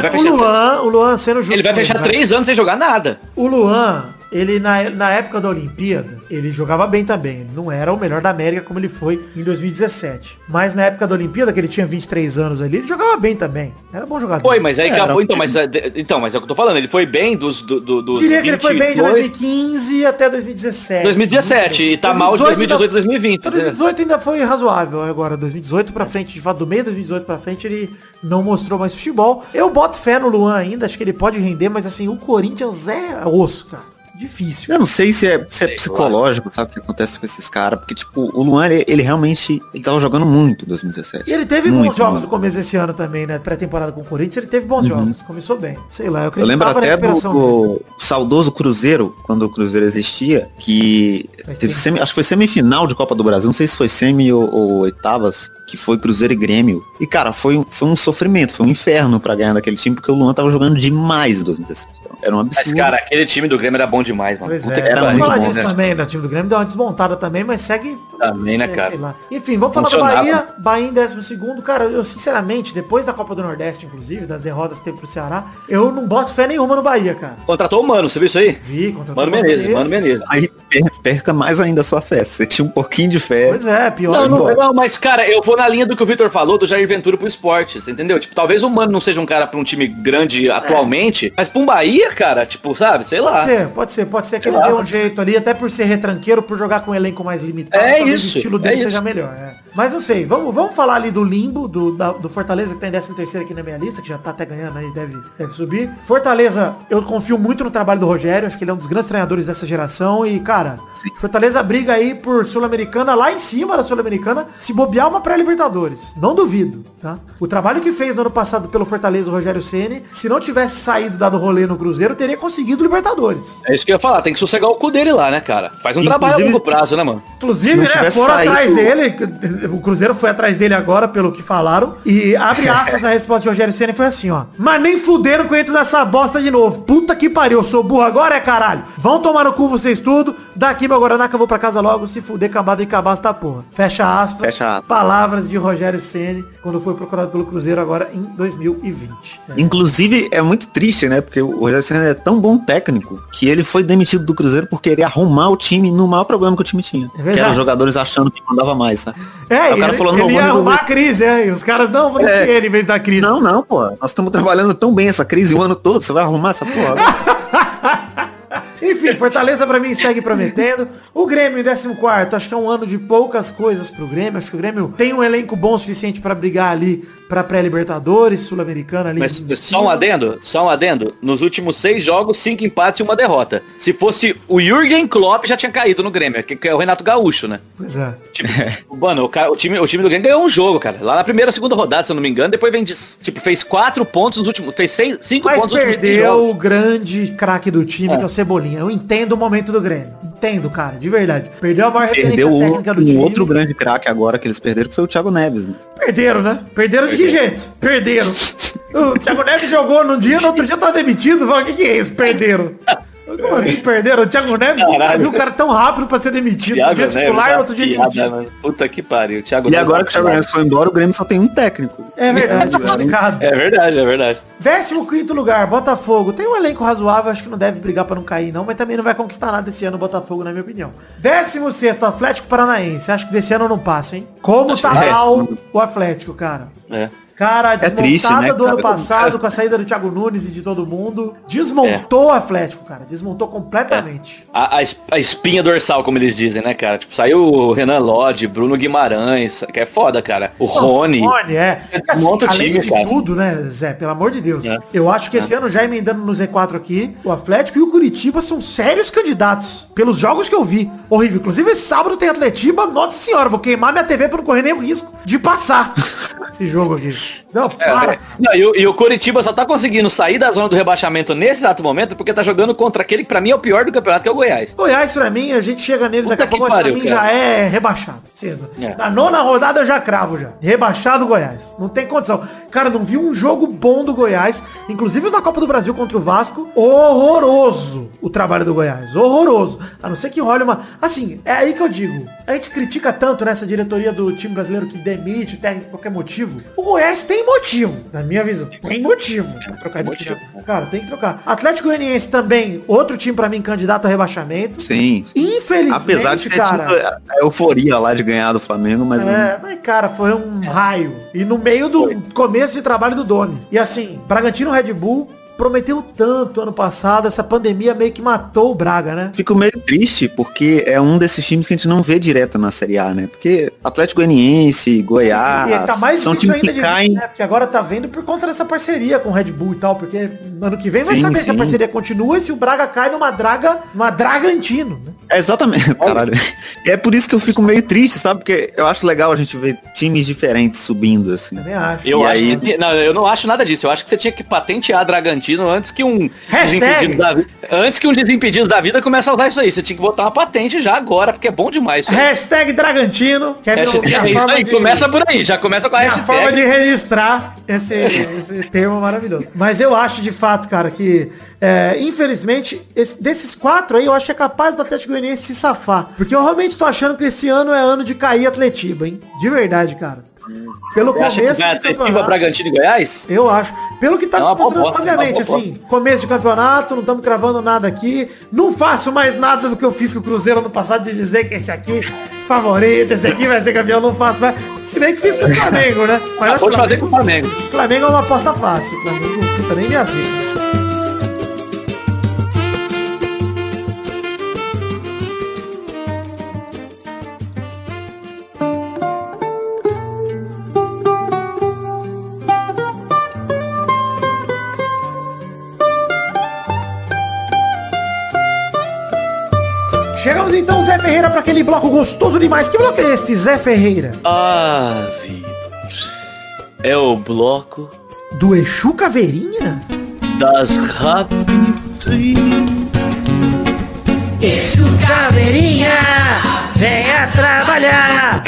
S4: o Luan sendo justo.
S2: Ele vai fechar 3 anos sem jogar nada.
S4: O Luan, ele na época da Olimpíada, ele jogava bem também. Ele não era o melhor da América como ele foi em 2017. Mas na época da Olimpíada, que ele tinha 23 anos ali, ele jogava bem também. Era bom jogador.
S2: Foi, mas aí acabou. Mas é o que eu tô falando. Ele foi bem dos
S4: diria 22, que ele foi bem de 2015 até 2017.
S2: 2017 e tá mal de 2018 e 2020.
S4: 2018 ainda foi razoável. Agora, 2018 pra frente, de fato, do meio de 2018 pra frente, ele não mostrou mais futebol. Eu boto fé no Luan ainda, acho que ele pode render, mas assim, o Corinthians é osso, cara. Difícil.
S3: Eu não sei se é psicológico, sabe o que acontece com esses caras, porque, tipo, o Luan, ele realmente, ele tava jogando muito em 2017.
S4: E ele teve bons jogos no começo desse ano também, né? Pré-temporada com o Corinthians, ele teve bons jogos, começou bem. Sei lá,
S3: eu lembro até do saudoso Cruzeiro, quando o Cruzeiro existia, que teve acho que foi semifinal de Copa do Brasil, não sei se foi semi ou oitavas, que foi Cruzeiro e Grêmio. E, cara, foi um sofrimento, foi um inferno pra ganhar daquele time, porque o Luan tava jogando demais em 2017. Era um absurdo.
S2: Mas, cara, aquele time do Grêmio era bom demais, mano.
S4: Pois era muito bom, né? Também, né? O time do Grêmio deu uma desmontada também, mas segue...
S2: Também, né, cara?
S4: Sei lá. Enfim, vamos falar do Bahia. Bahia em 12º. Cara, eu sinceramente, depois da Copa do Nordeste, inclusive, das derrotas que teve pro Ceará, eu não boto fé nenhuma no Bahia, cara.
S2: Contratou o Mano, você viu isso aí?
S4: Vi, contratou
S2: o Mano Menezes.
S3: Aí perca mais ainda a sua fé. Você tinha um pouquinho de fé.
S4: Pois é, pior.
S2: Não, mas, cara, eu vou na linha do que o Vitor falou do Jair Ventura pro esporte, você entendeu? Tipo, talvez o Mano não seja um cara pra um time grande atualmente, mas pra um Bahia, cara, tipo, sabe? Sei lá.
S4: Pode ser que ele dê um jeito ali, até por ser retranqueiro, por jogar com um elenco mais limitado,
S2: talvez
S4: o estilo dele seja melhor. Mas não sei, vamos falar ali do limbo, do Fortaleza, que tá em 13º aqui na minha lista, que já tá até ganhando aí, deve subir. Fortaleza, eu confio muito no trabalho do Rogério, acho que ele é um dos grandes treinadores dessa geração e, cara, Fortaleza briga aí por Sul-Americana, lá em cima da Sul-Americana, se bobear uma pré-Libertadores. Não duvido, tá? O trabalho que fez no ano passado pelo Fortaleza, o Rogério Ceni, se não tivesse saído, dado rolê no Cruzeiro, teria conseguido Libertadores.
S2: É isso que eu ia falar, tem que sossegar o cu dele lá, né, cara? Faz um trabalho a longo prazo, né, mano?
S4: Inclusive, né, foram atrás dele, o Cruzeiro foi atrás dele agora, pelo que falaram, e abre aspas, a resposta de Rogério Ceni foi assim, ó: mas nem fuderam que eu entro nessa bosta de novo. Puta que pariu, eu sou burro agora, caralho. Vão tomar no cu vocês tudo, daqui meu Guaraná que eu vou pra casa logo, se fuder, cambada e cabaça da porra. Fecha aspas, palavras de Rogério Ceni, quando foi procurado pelo Cruzeiro agora em 2020.
S3: Inclusive, é muito triste, né, porque o Rogério Ceni é tão bom técnico, que ele foi demitido do Cruzeiro por querer arrumar o time no maior problema que o time tinha. Que era os jogadores achando que mandava mais, sabe?
S4: O cara falou, não, ele ia arrumar a crise, e os caras, não, vou deixar ele em vez da crise.
S3: Não, pô, nós estamos trabalhando tão bem essa crise o ano todo, você vai arrumar essa porra?
S4: Enfim, Fortaleza pra mim segue prometendo. O Grêmio em 14º, acho que é um ano de poucas coisas pro Grêmio. Acho que o Grêmio tem um elenco bom o suficiente pra brigar ali pra pré-Libertadores, Sul-Americana ali.
S2: Mas só um adendo. Nos últimos 6 jogos, 5 empates e 1 derrota. Se fosse o Jürgen Klopp, já tinha caído no Grêmio, que é o Renato Gaúcho, né?
S4: Pois é.
S2: Tipo, mano, o time do Grêmio ganhou um jogo, cara. Lá na primeira, segunda rodada, se eu não me engano. Depois vem fez 4 pontos nos últimos... Fez 5 pontos nos últimos 6 jogos. Mas
S4: perdeu o grande craque do time, que é o Cebolinha. Eu entendo o momento do Grêmio. Entendo, cara, de verdade. Perdeu a maior referência técnica do time.
S3: Outro grande craque agora que eles perderam, que foi o Thiago Neves. Né?
S4: Perderam, né? Perderam de que jeito? Perderam. O Thiago Neves jogou num dia, no outro dia tá demitido. Fala, o que é isso? Perderam. Como assim perderam? O Thiago Neves viu o cara tão rápido pra ser demitido.
S2: Thiago
S4: um dia titular, outro dia demitido.
S2: Mano. Puta que pariu.
S3: E agora que o Thiago Neves foi embora, o Grêmio só tem um técnico.
S4: É verdade, complicado.
S2: É verdade.
S4: 15º lugar, Botafogo. Tem um elenco razoável, acho que não deve brigar pra não cair não, mas também não vai conquistar nada esse ano o Botafogo, na minha opinião. 16º, Atlético Paranaense. Acho que desse ano não passa, hein? Como tá mal o Atlético, cara. Cara, a desmontada
S3: triste, né,
S4: do ano passado, com a saída do Thiago Nunes e de todo mundo, desmontou o Atlético, cara. Desmontou completamente.
S2: A espinha dorsal, como eles dizem, né, cara? Tipo, saiu o Renan Lodge, Bruno Guimarães, que é foda, cara. O Rony.
S4: Assim,
S2: monta o
S4: além
S2: time,
S4: de
S2: cara.
S4: tudo, né, Zé? Pelo amor de Deus. Eu acho que esse ano, já emendando no Z4 aqui, o Atlético e o Curitiba são sérios candidatos. Pelos jogos que eu vi. Horrível. Inclusive, esse sábado tem Atletiba. Nossa senhora, vou queimar minha TV pra não correr nenhum risco de passar esse jogo aqui. Não, para.
S2: E o Coritiba só tá conseguindo sair da zona do rebaixamento nesse exato momento porque tá jogando contra aquele que pra mim é o pior do campeonato, que é o Goiás.
S4: Goiás, pra mim, a gente chega nele daqui a pouco, mas pra mim já é rebaixado. Cedo. Na 9ª rodada eu já cravo já. Rebaixado o Goiás. Não tem condição. Cara, não vi um jogo bom do Goiás, inclusive os da Copa do Brasil contra o Vasco. Horroroso o trabalho do Goiás. Horroroso. A não ser que role uma... Assim, é aí que eu digo. A gente critica tanto nessa diretoria do time brasileiro que demite o técnico por qualquer motivo. O Goiás tem motivo, na minha visão. Tem motivo pra trocar de motivo. Cara, tem que trocar. Atlético Goianiense também, outro time pra mim candidato a rebaixamento.
S3: Sim.
S4: Infelizmente,
S3: apesar de ter
S4: cara,
S3: tido a euforia lá de ganhar do Flamengo, mas...
S4: mas cara, foi um raio. E no meio do começo de trabalho do Domi. E assim, Bragantino Red Bull prometeu tanto ano passado, essa pandemia meio que matou o Braga, né?
S3: Fico meio triste, porque é um desses times que a gente não vê direto na Série A, né? Porque Atlético Goianiense, Goiás,
S4: e tá mais
S3: são times que caem...
S4: né? Porque agora tá vendo por conta dessa parceria com o Red Bull e tal, porque ano que vem vai saber se a parceria continua e se o Braga cai numa Dragantino, né?
S3: É exatamente, caralho. É por isso que eu fico meio triste, sabe? Porque eu acho legal a gente ver times diferentes subindo, assim.
S4: Também acho.
S2: Eu não acho nada disso. Eu acho que você tinha que patentear Dragantino antes que um Desimpedidos da vida comece a usar isso aí. Você tinha que botar uma patente já agora, porque é bom demais.
S4: Hashtag Dragantino. Que é
S2: isso aí, começa por aí. Já começa com a hashtag.
S4: A forma de registrar esse termo maravilhoso. Mas eu acho de fato, cara, que infelizmente, desses 4 aí, eu acho que é capaz do Atlético Goianiense se safar. Porque eu realmente tô achando que esse ano é ano de cair Atletiba, hein? De verdade, cara. Pelo começo
S2: do campeonato, Bragantino e Goiás?
S4: Eu acho. Pelo que tá mostrando, obviamente, assim, começo de campeonato, não estamos cravando nada aqui. Não faço mais nada do que eu fiz com o Cruzeiro ano passado, de dizer que esse aqui favorito, esse aqui vai ser campeão, não faço mais. Se bem que fiz com o Flamengo, né? Mas
S2: pode fazer com o Flamengo.
S4: O Flamengo é uma aposta fácil. O Flamengo não fica nem assim. Zé Ferreira pra aquele bloco gostoso demais. Que bloco é este, Zé Ferreira?
S2: Ah, Vitor. É o bloco
S4: Do Exu Caveirinha?
S2: das rapidinhas.
S4: Exu Caveirinha, venha trabalhar.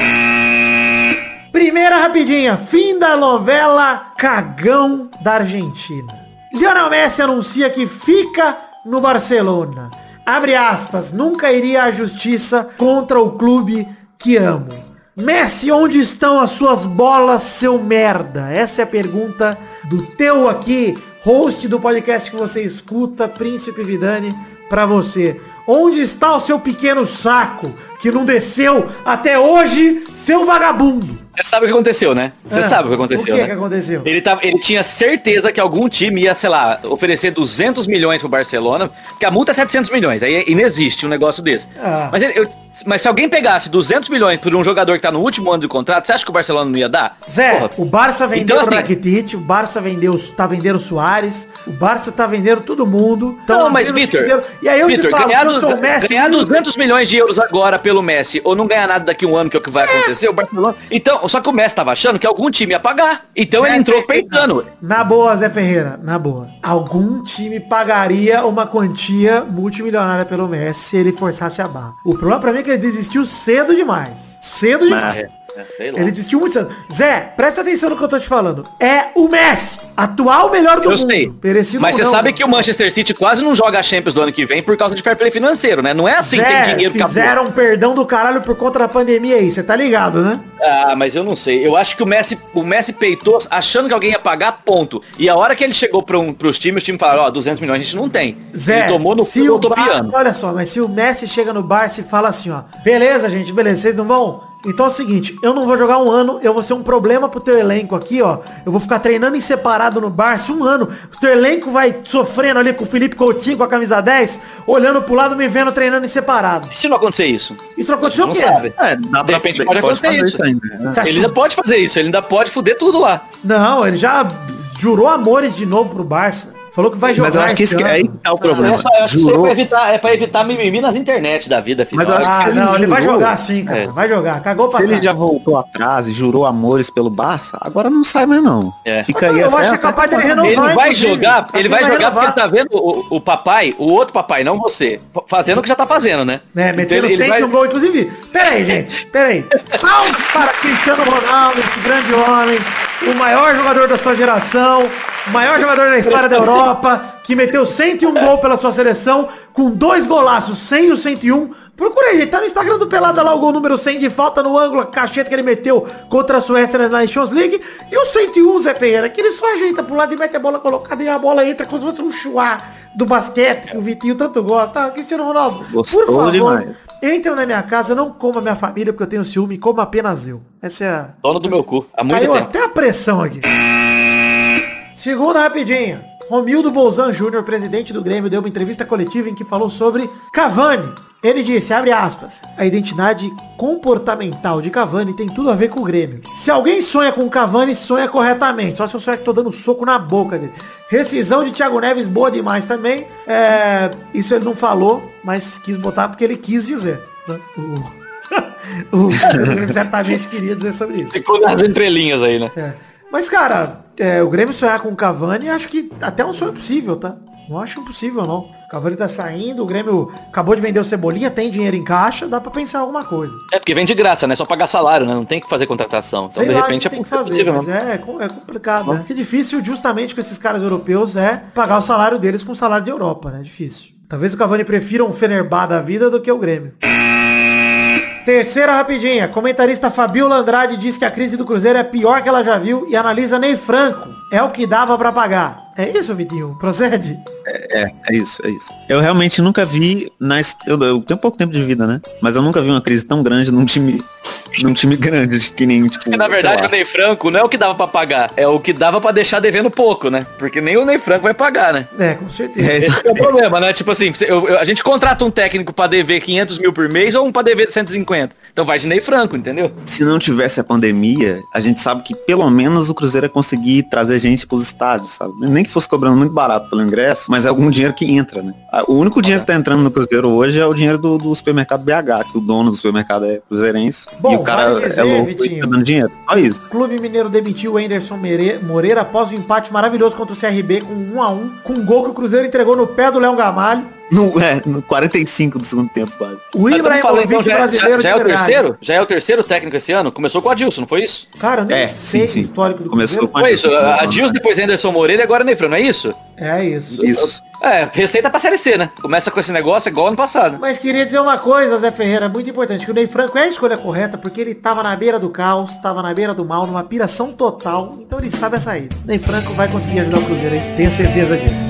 S4: Primeira rapidinha, fim da novela Cagão da Argentina. Lionel Messi anuncia que fica no Barcelona. Abre aspas, nunca iria à justiça contra o clube que amo. Messi, onde estão as suas bolas, seu merda? Essa é a pergunta do teu aqui, host do podcast que você escuta, Príncipe Vidani, pra você. Onde está o seu pequeno saco que não desceu até hoje, seu vagabundo?
S2: Você sabe o que aconteceu, né? Você sabe o que aconteceu,
S4: O que,
S2: né?
S4: que aconteceu?
S2: Ele tinha certeza que algum time ia, sei lá, oferecer 200 milhões pro Barcelona, porque a multa é 700 milhões, aí inexiste um negócio desse.
S4: Ah.
S2: Mas se alguém pegasse 200 milhões por um jogador que tá no último ano de contrato, você acha que o Barcelona não ia dar?
S4: Zé,
S2: Porra.
S4: o Barça vendeu
S2: Então,
S4: o
S2: assim,
S4: Rakitic, o Barça tá vendendo o Soares, o Barça tá vendendo todo mundo.
S2: Não, mas Vitor,
S4: e aí eu te falo,
S2: ganhar,
S4: eu sou o Messi,
S2: ganhar 200 milhões de euros agora pelo Messi, ou não ganhar nada daqui a um ano, que é o que vai acontecer, o Barcelona... Então, só que o Messi tava achando que algum time ia pagar. Então
S4: Zé
S2: ele entrou
S4: Ferreira,
S2: peitando.
S4: Na boa, Zé Ferreira, na boa. Algum time pagaria uma quantia multimilionária pelo Messi se ele forçasse a barra. O problema pra mim é que ele desistiu cedo demais. Cedo demais.
S2: Sei lá.
S4: Ele desistiu muito cedo. Zé, presta atenção no que eu tô te falando. É o Messi, atual melhor do
S2: Eu
S4: mundo.
S2: sei.
S4: Merecido
S2: Mas
S4: ou
S2: você
S4: não,
S2: sabe
S4: mano.
S2: que o Manchester City quase não joga a Champions do ano que vem por causa de fair play financeiro, né? Não é assim,
S4: Zé,
S2: tem dinheiro que acabou.
S4: fizeram um perdão do caralho por conta da pandemia aí, você tá ligado, né?
S2: Ah, mas eu não sei. Eu acho que o Messi peitou achando que alguém ia pagar, ponto. E a hora que ele chegou pros times, os times falaram, ó, 200 milhões a gente não tem.
S4: Zé,
S2: ele tomou no
S4: se
S2: cu,
S4: o
S2: voltou
S4: Barça,
S2: piano.
S4: olha só, mas se o Messi chega no Barça e fala assim, ó, beleza, gente, beleza, vocês não vão? Então é o seguinte, eu não vou jogar um ano, eu vou ser um problema pro teu elenco aqui, ó. Eu vou ficar treinando em separado no Barça um ano. O teu elenco vai sofrendo ali com o Felipe Coutinho com a camisa 10, olhando pro lado, me vendo treinando em separado.
S2: E se não acontecer isso?
S4: Isso não aconteceu o
S2: Não
S4: quê?
S2: sabe.
S3: Dá
S2: De repente pode acontecer
S3: fazer
S2: isso.
S3: ainda.
S4: Você acha
S2: Ele
S4: que-
S2: ainda pode fazer isso, ele ainda pode fuder tudo lá.
S4: Não, ele já jurou amores de novo pro Barça. Falou que vai jogar.
S3: Mas eu acho que
S4: esse
S3: isso aí
S4: ano.
S3: é o problema.
S2: Eu acho que isso
S3: Jurou.
S2: é pra evitar mimimi nas internet da vida, filho.
S3: Mas eu acho que
S4: Ah,
S3: se ele
S4: não, ele vai
S3: jurou,
S4: jogar sim, cara.
S2: é.
S4: Vai jogar. Cagou pra
S3: Se ele
S4: trás.
S3: já voltou atrás e jurou amores pelo Barça, agora não sai mais não.
S2: É.
S3: Fica aí
S4: Eu
S3: até-
S4: acho que é capaz dele renovar.
S2: Ele vai
S4: inclusive.
S2: jogar,
S4: Acho
S2: ele
S4: que
S2: vai jogar porque
S4: renovar.
S2: ele tá vendo o papai, o outro papai, não você, fazendo o que já tá fazendo, né?
S4: Né, metendo
S2: Então, ele
S4: 101 gol, inclusive. Pera aí, gente. Pera aí. Palmas para Cristiano Ronaldo, esse grande homem, o maior jogador da sua geração, o maior jogador da história da Europa, que meteu 101 gol pela sua seleção, com 2 golaços, 100 e o 101. Procura aí, gente. Tá no Instagram do Pelada lá o gol número 100 de falta no ângulo, a cacheta que ele meteu contra a Suécia na Nations League. E o 101, Zé Ferreira, que ele só ajeita pro lado e mete a bola colocada e a bola entra como se fosse um chuá do basquete, que o Vitinho tanto gosta. Ah, Cristiano Ronaldo,
S3: Gostou
S4: por favor,
S3: demais.
S4: entram na minha casa, não coma minha família, porque eu tenho ciúme, como apenas eu. Essa é a...
S2: Dono do meu cu, há muito
S4: Caiu
S2: tempo.
S4: até a pressão aqui. Segunda rapidinha. Romildo Bolzan Júnior, presidente do Grêmio, deu uma entrevista coletiva em que falou sobre Cavani. Ele disse, abre aspas, a identidade comportamental de Cavani tem tudo a ver com o Grêmio. Se alguém sonha com Cavani, sonha corretamente. Só se eu sonhar que tô dando soco na boca dele. Rescisão de Thiago Neves, boa demais também. Isso ele não falou, mas quis botar porque ele quis dizer. Né? O Grêmio certamente queria dizer sobre isso.
S2: Ficou nas entrelinhas aí, né?
S4: Mas, cara, o Grêmio sonhar com o Cavani, acho que até é um sonho possível, tá? Não acho impossível, não. O Cavani tá saindo, o Grêmio acabou de vender o Cebolinha, tem dinheiro em caixa, dá pra pensar em alguma coisa.
S2: É porque vem de graça, né? Só pagar salário, né? Não tem que fazer contratação. Então,
S4: Sei
S2: de
S4: lá
S2: repente,
S4: o que tem que fazer, mas é complicado, né? Que difícil, justamente com esses caras europeus, é pagar o salário deles com o salário de Europa, né? Difícil. Talvez o Cavani prefira um Fenerbahçe da vida do que o Grêmio. Terceira rapidinha. Comentarista Fabiola Andrade diz que a crise do Cruzeiro é pior que ela já viu e analisa Ney Franco. É o que dava pra pagar. É isso, Vitinho? Procede?
S3: É isso. Eu realmente nunca vi, eu tenho pouco tempo de vida, né? Mas eu nunca vi uma crise tão grande num time num time grande, que nem, tipo...
S2: Porque, na verdade, o Ney Franco não é o que dava pra pagar, é o que dava pra deixar devendo pouco, né? Porque nem o Ney Franco vai pagar, né?
S4: Com certeza.
S2: Esse é o problema, né? Tipo assim, a gente contrata um técnico pra dever 500 mil por mês ou um pra dever 150. Então vai de Ney Franco, entendeu?
S3: Se não tivesse a pandemia, a gente sabe que pelo menos o Cruzeiro ia conseguir trazer gente pros estádios, sabe? Nem que fosse cobrando muito barato pelo ingresso, mas é algum dinheiro que entra, né? O único dinheiro que tá entrando no Cruzeiro hoje é o dinheiro do supermercado BH, que o dono do supermercado é cruzeirense.
S4: Bom,
S3: e o cara
S4: vale dizer,
S3: é louco
S4: Vitinho,
S3: e tá dando dinheiro. Só isso.
S4: O Clube Mineiro demitiu o Anderson Moreira após o empate maravilhoso contra o CRB com 1-1, com um gol que o Cruzeiro entregou no pé do Léo Gamalho.
S3: No 45 do segundo tempo, quase.
S4: O Ibrahimovic
S2: então,
S4: brasileiro
S2: já é
S4: de
S2: o
S4: verdade.
S2: terceiro? Já é o terceiro técnico esse ano? Começou com o Adilson, não foi isso?
S4: Cara, eu nem sei
S3: sim.
S4: o histórico do
S3: Começou
S4: Cruzeiro.
S3: com
S2: Foi isso, Adilson, depois Anderson Moreira e agora Ney Franco, não é isso?
S4: É isso.
S3: Isso.
S2: Receita pra Série C, né? Começa com esse negócio igual ano passado.
S4: Mas queria dizer uma coisa, Zé Ferreira, muito importante, que o Ney Franco é a escolha correta, porque ele tava na beira do caos, tava na beira do mal, numa piração total, então ele sabe a saída. Ney Franco vai conseguir ajudar o Cruzeiro, hein? Tenha certeza disso.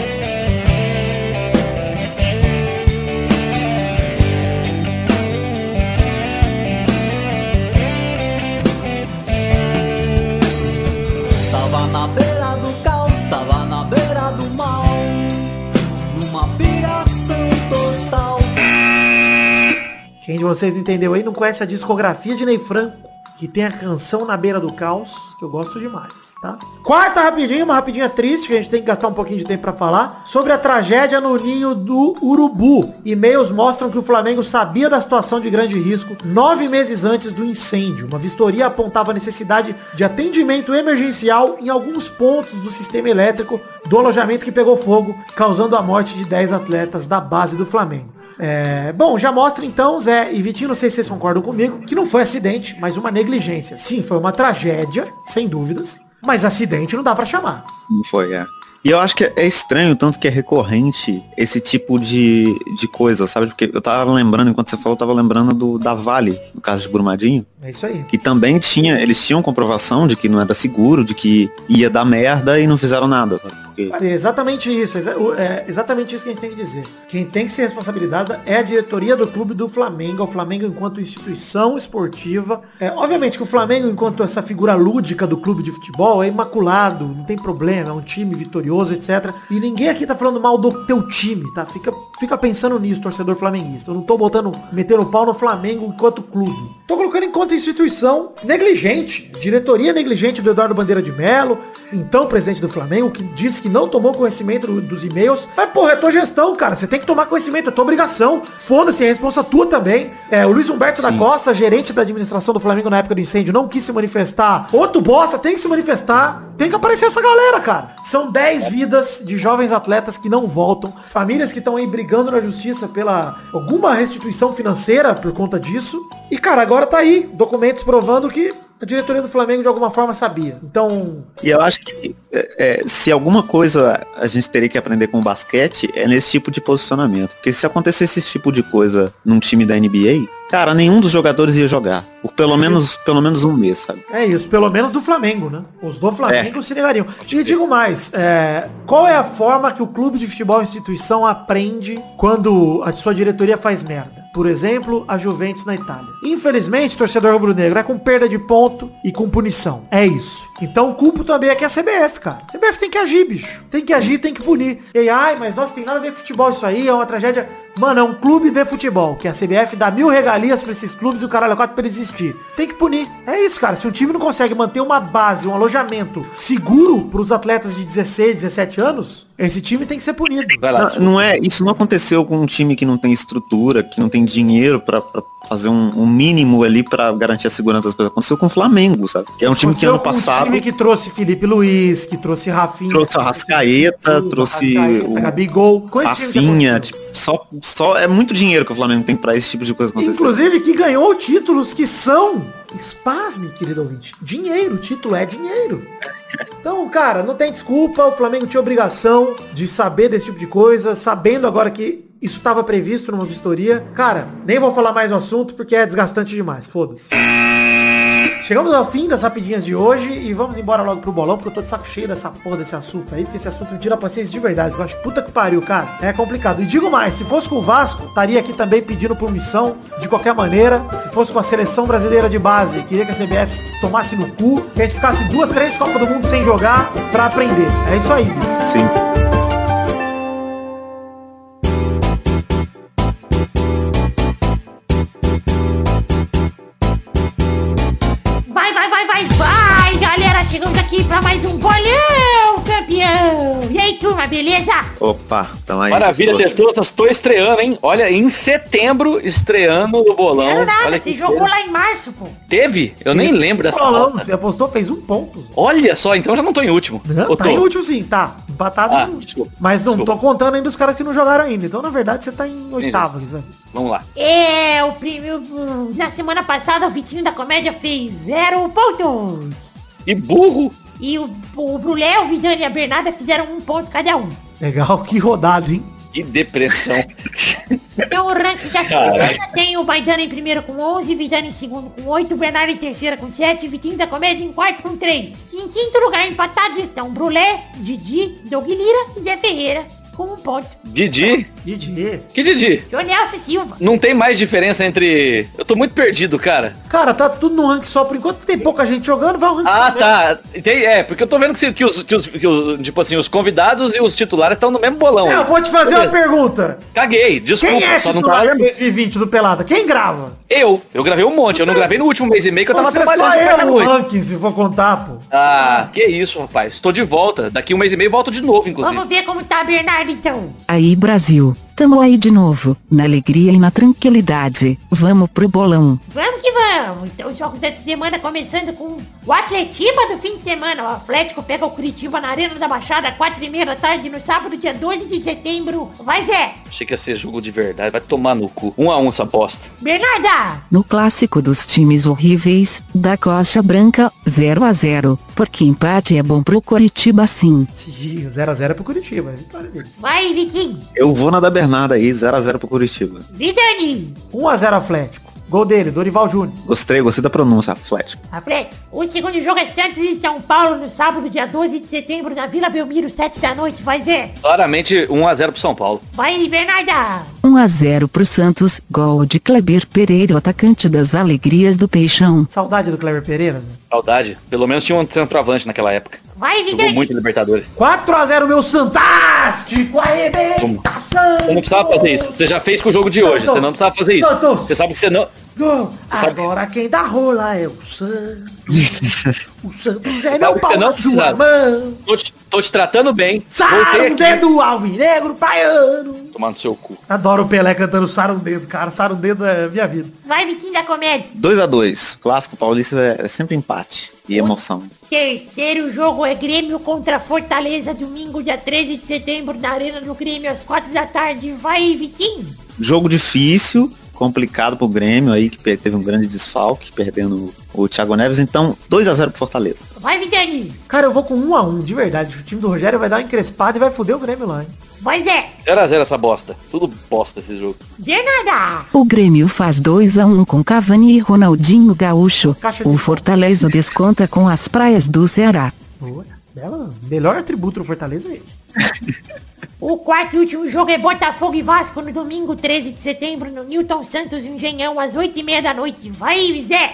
S7: Tava na beira do caos, tava na beira do mal, numa piração total.
S4: Quem de vocês não entendeu aí, não conhece a discografia de Ney Franco, que tem a canção Na Beira do Caos, que eu gosto demais, tá? Quarta rapidinho, uma rapidinha triste, que a gente tem que gastar um pouquinho de tempo pra falar, sobre a tragédia no ninho do Urubu. E-mails mostram que o Flamengo sabia da situação de grande risco 9 meses antes do incêndio. Uma vistoria apontava a necessidade de atendimento emergencial em alguns pontos do sistema elétrico do alojamento que pegou fogo, causando a morte de 10 atletas da base do Flamengo. Bom, já mostra então, Zé e Vitinho, não sei se vocês concordam comigo, que não foi acidente, mas uma negligência. Sim, foi uma tragédia, sem dúvidas, mas acidente não dá pra chamar.
S3: Não foi, E eu acho que é estranho, tanto que é recorrente esse tipo de coisa, sabe? Porque eu tava lembrando, enquanto você falou, eu tava lembrando da Vale, no caso de Brumadinho.
S4: É isso aí.
S3: Que também eles tinham comprovação de que não era seguro, de que ia dar merda e não fizeram nada, sabe? Porque...
S4: É exatamente isso, é exatamente isso que a gente tem que dizer. Quem tem que ser responsabilizada é a diretoria do clube do Flamengo, o Flamengo enquanto instituição esportiva. Obviamente que o Flamengo, enquanto essa figura lúdica do clube de futebol, é imaculado, não tem problema, é um time vitorioso, etc. E ninguém aqui tá falando mal do teu time, tá? Fica pensando nisso, torcedor flamenguista. Eu não tô metendo o pau no Flamengo enquanto clube. Tô colocando enquanto instituição negligente, diretoria negligente do Eduardo Bandeira de Mello, então presidente do Flamengo, que disse que não tomou conhecimento dos e-mails. Mas, porra, é tua gestão, cara. Você tem que tomar conhecimento, é tua obrigação. Foda-se, é responsa tua também. O Luiz Humberto da Costa, gerente da administração do Flamengo na época do incêndio, não quis se manifestar. Outro bosta tem que se manifestar. Tem que aparecer essa galera, cara. São 10 vidas de jovens atletas que não voltam. Famílias que estão aí brigando na justiça pela alguma restituição financeira por conta disso. E, cara, agora tá aí documentos provando que a diretoria do Flamengo de alguma forma sabia. Então...
S3: E eu acho que se alguma coisa a gente teria que aprender com o basquete é nesse tipo de posicionamento. Porque se acontecesse esse tipo de coisa num time da NBA, cara, nenhum dos jogadores ia jogar. Por pelo menos um mês, sabe?
S4: É isso, pelo menos do Flamengo, né? Os do Flamengo se negariam. E digo mais, qual é a forma que o clube de futebol instituição aprende quando a sua diretoria faz merda? Por exemplo, a Juventus na Itália. Infelizmente, torcedor rubro-negro, é com perda de ponto e com punição. É isso. Então, o culpo também aqui é a CBF, cara. A CBF tem que agir, bicho. Tem que agir, tem que punir. E aí, mas nossa, tem nada a ver com futebol isso aí, é uma tragédia. Mano, é um clube de futebol, que a CBF dá 1000 regalias pra esses clubes e o caralho 4 pra ele existir. Tem que punir. É isso, cara. Se um time não consegue manter uma base, um alojamento seguro pros atletas de 16, 17 anos, esse time tem que ser punido.
S3: Isso não aconteceu com um time que não tem estrutura, que não tem dinheiro pra fazer um mínimo ali pra garantir a segurança das coisas. Aconteceu com o Flamengo, sabe? Que é um time que ano passado... Um
S4: time que trouxe Felipe Luiz, que trouxe Rafinha.
S3: Trouxe a Arrascaeta, trouxe o
S4: Gabigol.
S3: Rafinha, tipo, só é muito dinheiro que o Flamengo tem pra esse tipo de coisa acontecer.
S4: Inclusive que ganhou títulos que são, espasme, querido ouvinte, dinheiro, o título é dinheiro. Então, cara, não tem desculpa, o Flamengo tinha obrigação de saber desse tipo de coisa, sabendo agora que isso estava previsto numa vistoria. Cara, nem vou falar mais no assunto porque é desgastante demais, foda-se. Chegamos ao fim das rapidinhas de hoje e vamos embora logo pro bolão, porque eu tô de saco cheio dessa porra desse assunto aí, porque esse assunto me tira a paciência de verdade. Eu acho puta que pariu, cara. É complicado. E digo mais, se fosse com o Vasco, estaria aqui também pedindo permissão de qualquer maneira. Se fosse com a seleção brasileira de base, queria que a CBF tomasse no cu, que a gente ficasse 2, 3 Copas do Mundo sem jogar pra aprender. É isso aí, bicho.
S3: Sim.
S5: Vai, galera, chegamos aqui pra mais um bolão, campeão. E aí, turma, beleza?
S3: Opa, tamo aí.
S2: Maravilha, Testostas, tô estreando, hein? Olha, em setembro, estreando o bolão.
S5: Não era nada,
S2: Olha
S5: você
S2: que
S5: jogou
S2: coisa.
S5: lá em março, pô.
S2: Teve? Eu nem lembro dessa
S4: Bolão,
S2: aposta.
S4: você apostou, fez 1 ponto.
S2: Olha só, então já não tô em último.
S4: Não,
S2: Eu
S4: tá
S2: tô.
S4: em último sim, tá. Empatado
S2: Ah,
S4: em último.
S2: desculpa.
S4: Mas não
S2: Desculpa.
S4: tô contando ainda os caras que não jogaram ainda. Então, na verdade, você tá em oitavo.
S2: Vamos lá.
S5: É, o primeiro... Na semana passada, o Vitinho da Comédia fez 0 pontos.
S2: E burro.
S5: E o Brulé, o Vidani e a Bernarda fizeram 1 ponto cada um.
S4: Legal, que rodada, hein?
S2: Que depressão.
S5: Então o ranking da
S2: Caraca.
S5: semana tem o Maidana em primeiro com 11, Vidani em segundo com 8, Bernardo em terceira com 7, Vitinho da Comédia em quarto com 3. Em quinto lugar, empatados estão Brulé, Didi, Doug Lira e Zé Ferreira com 1 ponto.
S2: Didi?
S4: Didi.
S2: Que Didi?
S5: E o Nelson Silva.
S2: Não tem mais diferença entre... Eu tô muito perdido, cara.
S4: Cara, tá tudo no ranking só. Por enquanto tem pouca gente jogando, vai um ranking
S2: Ah,
S4: só.
S2: tá. Porque eu tô vendo que os tipo assim, os convidados e os titulares estão no mesmo bolão.
S4: Eu
S2: aí.
S4: vou te fazer uma
S2: Beleza.
S4: pergunta.
S2: Caguei, desculpa,
S4: Quem é
S2: só não
S4: titular
S2: tava
S4: em 2020 do Pelada? Quem grava?
S2: Eu gravei um monte, eu não gravei no último mês e meio que eu tava
S4: Você
S2: trabalhando.
S4: só
S2: de tarde à
S4: eu no
S2: noite.
S4: ranking, se for contar, pô.
S2: Ah, que isso, rapaz. Tô de volta. Daqui 1 mês e meio volto de novo, inclusive.
S5: Vamos ver como tá a Bernardo então.
S8: Aí, Brasil, tamo aí de novo, na alegria e na tranquilidade. Vamos pro bolão.
S5: Vamos que vamos. Então os jogos dessa semana começando com o Atletiba do fim de semana. O Atlético pega o Curitiba na Arena da Baixada, 4h30 da tarde, no sábado, dia 12 de setembro. Vai, Zé.
S2: Achei que ia ser jogo de verdade. Vai tomar no cu. 1-1 essa aposta.
S5: Bernarda.
S8: No clássico dos times horríveis, da Coxa Branca, 0-0, porque empate é bom pro Coritiba sim.
S4: Sim, 0x0 pro Curitiba. Vitória deles.
S5: Vai, Vitinho.
S3: Eu vou na da Bernarda aí, 0x0 pro Curitiba.
S5: Vidani.
S4: 1x0 Atlético. Gol dele, Dorival Júnior.
S3: Gostei da pronúncia, Atlético.
S5: Atlético. O segundo jogo é Santos e São Paulo no sábado, dia 12 de setembro, na Vila Belmiro, 7 da noite. Vai, Zé.
S2: Claramente 1-0 pro São Paulo.
S5: Vai, Bernarda.
S8: 1-0 pro Santos, gol de Kleber Pereira, o atacante das alegrias do Peixão.
S4: Saudade do Kleber Pereira, né?
S2: Saudade. Pelo menos tinha um centroavante naquela época.
S5: Vai,
S2: Jogou
S5: Vidani.
S2: muito em Libertadores.
S4: 4x0 meu Fantástico! Arrebentação!
S2: Você não precisava fazer isso. Você já fez com o jogo de hoje. Você não precisava fazer isso.
S4: Santos.
S2: Você sabe que você não...
S4: Gol.
S2: sabe
S4: Agora quem dá rola é o Santos. O Santos é
S2: Sabe
S4: meu
S2: que
S4: pau
S2: você não
S4: na sua
S2: precisava.
S4: mão.
S2: Tô te tratando bem.
S4: Sara
S2: Voltei
S4: um
S2: aqui.
S4: dedo alvinegro baiano.
S2: Tomar no seu cu.
S4: Adoro o Pelé cantando Sara um dedo, cara. Sara um dedo é minha vida.
S5: Vai, Vitinho da Comédia.
S3: 2x2. Clássico paulista é sempre empate e emoção.
S5: Terceiro jogo é Grêmio contra Fortaleza, domingo, dia 13 de setembro, na Arena do Grêmio, às 4 da tarde. Vai, Vitinho.
S3: Jogo difícil, complicado pro Grêmio aí, que teve um grande desfalque, perdendo o Thiago Neves. Então, 2x0 pro Fortaleza.
S5: Vai, Vidani.
S4: Cara, eu vou com 1x1, de verdade. O time do Rogério vai dar uma encrespada e vai foder o Grêmio lá, hein?
S5: Vai, Zé.
S2: 0-0 essa bosta. Tudo bosta esse jogo.
S5: Bernarda.
S8: O Grêmio faz 2-1 com Cavani e Ronaldinho Gaúcho.
S4: Caixa de
S8: O
S4: som.
S8: Fortaleza desconta com as praias do Ceará.
S4: Boa. Bela. Melhor atributo do Fortaleza é esse.
S5: O quarto e último jogo é Botafogo e Vasco no domingo, 13 de setembro, no Newton Santos Engenhão, às 8h30 da noite. Vai, Zé.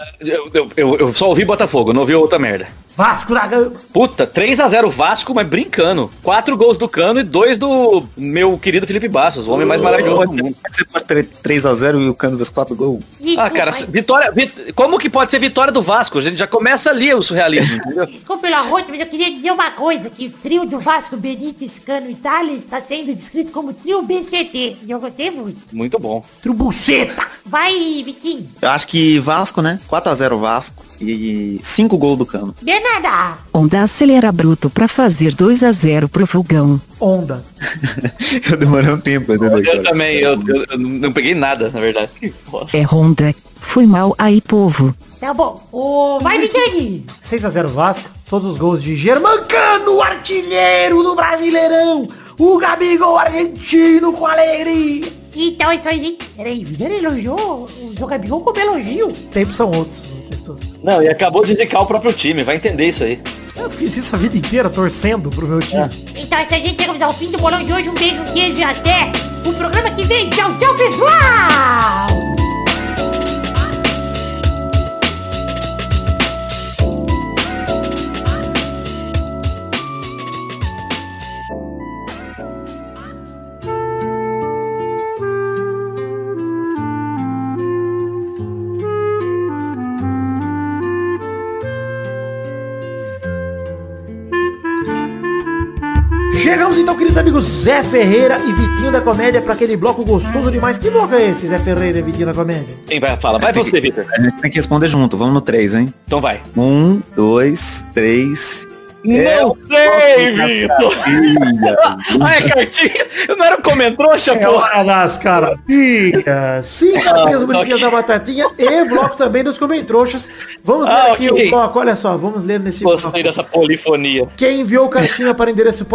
S2: Eu só ouvi Botafogo, não ouvi outra merda.
S4: Vasco da Gama.
S2: Puta, 3-0 Vasco, mas brincando. 4 gols do Cano e 2 do meu querido Felipe Bastos, o homem mais maravilhoso do mundo.
S3: Você pode ter 3x0 e o Cano fez 4 gols.
S2: Ah, cara, como que pode ser vitória do Vasco? A gente já começa ali o surrealismo, entendeu?
S5: Desculpa pelo arroto, mas eu queria dizer uma coisa, que o trio do Vasco, Benítez, Cano e Thales está sendo descrito como trio BCT. E eu gostei muito.
S2: Muito bom.
S4: Trubuceta.
S5: Vai, Vitinho.
S3: Eu acho que Vasco, né? 4x0 Vasco e 5 gols do Cano.
S5: Bernarda.
S8: Onda acelera bruto pra fazer 2-0 pro Fogão.
S4: Onda.
S3: Eu demorei um tempo, entendeu?
S2: Eu também, eu não peguei nada, na verdade. Nossa.
S8: É Honda. Foi mal aí, povo.
S5: Tá bom. Vai, Vitani.
S4: 6x0 Vasco. Todos os gols de Germancano, artilheiro do Brasileirão. O Gabigol argentino com alegria.
S5: Então é isso aí, gente. Peraí, Vitani elogiou o Gabigol como elogio.
S4: Tempos são outros. Vistos.
S2: Não, e acabou de indicar o próprio time, vai entender isso aí.
S4: Eu fiz isso a vida inteira, torcendo pro meu time.
S5: Então é isso aí, gente. Chegamos ao fim do bolão de hoje. Um beijo, um queijo e até o programa que vem. Tchau, tchau, pessoal!
S4: Chegamos então, queridos amigos, Zé Ferreira e Vitinho da Comédia, para aquele bloco gostoso demais. Que bloco é esse, Zé Ferreira e Vitinho da Comédia?
S2: Quem vai falar? Vai você, Vitor.
S3: A gente tem que responder junto, vamos no 3, hein?
S2: Então vai.
S3: 1, 2, 3...
S2: Não sei, Vitor. Ai, cartinha. Eu não era comentrouxa,
S4: É
S2: pô.
S4: hora das cartinhas. Sim, cartinhas bonitinhas da batatinha e bloco também dos comentrouxas. Vamos ler aqui
S2: ok.
S4: o bloco, olha só, vamos ler nesse
S2: Gostei
S4: bloco.
S2: dessa polifonia.
S4: Quem enviou cartinha para o endereço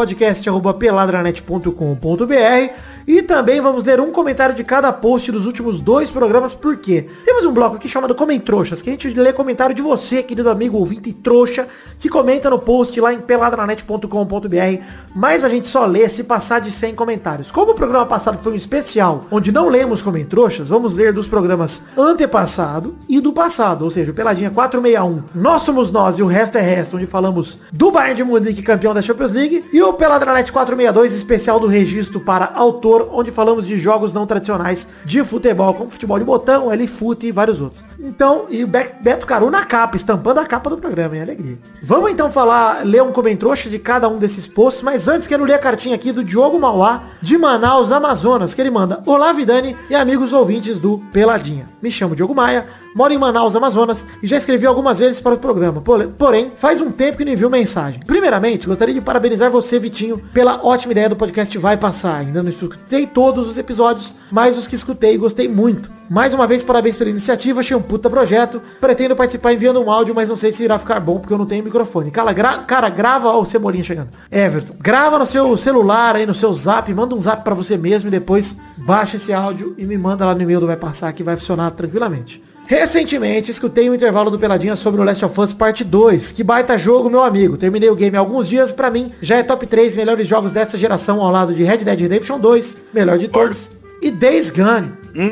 S4: podcast@peladranet.com.br. E também vamos ler um comentário de cada post dos últimos 2 programas, por quê? Temos um bloco aqui chamado Comentroxas, que a gente lê comentário de você, querido amigo ouvinte trouxa, que comenta no post lá em peladranet.com.br, mas a gente só lê se passar de 100 comentários. Como o programa passado foi um especial, onde não lemos Comentroxas, vamos ler dos programas antepassado e do passado, ou seja, o Peladinha 461, Nós Somos Nós e o Resto é Resto, onde falamos do Bayern de Munique, campeão da Champions League, e o Peladranet 462, especial do registro para autor, onde falamos de jogos não tradicionais de futebol, como futebol de botão, L-Fute e vários outros. Então, e o Beto Caru na capa, estampando a capa do programa, hein? Alegria. Vamos então ler um comentrouxa de cada um desses posts, mas antes quero ler a cartinha aqui do Diogo Mauá, de Manaus, Amazonas, que ele manda: Olá, Vidani e amigos ouvintes do Peladinha. Me chamo Diogo Maia, moro em Manaus, Amazonas, e já escrevi algumas vezes para o programa. Porém, faz um tempo que não envio mensagem. Primeiramente, gostaria de parabenizar você, Vitinho, pela ótima ideia do podcast Vai Passar. Ainda não escutei todos os episódios, mas os que escutei gostei muito. Mais uma vez, parabéns pela iniciativa, achei um puta projeto. Pretendo participar enviando um áudio, mas não sei se irá ficar bom, porque eu não tenho microfone. Cara, grava, ó, o Cebolinha chegando. Everton, grava no seu celular aí, no seu zap, manda um zap pra você mesmo e depois baixa esse áudio e me manda lá no e-mail do Vai Passar, que vai funcionar tranquilamente. Recentemente, escutei um intervalo do Peladinha sobre o Last of Us Parte 2. Que baita jogo, meu amigo. Terminei o game há alguns dias, pra mim, já é top 3 melhores jogos dessa geração, ao lado de Red Dead Redemption 2, melhor de todos, e Days Gone.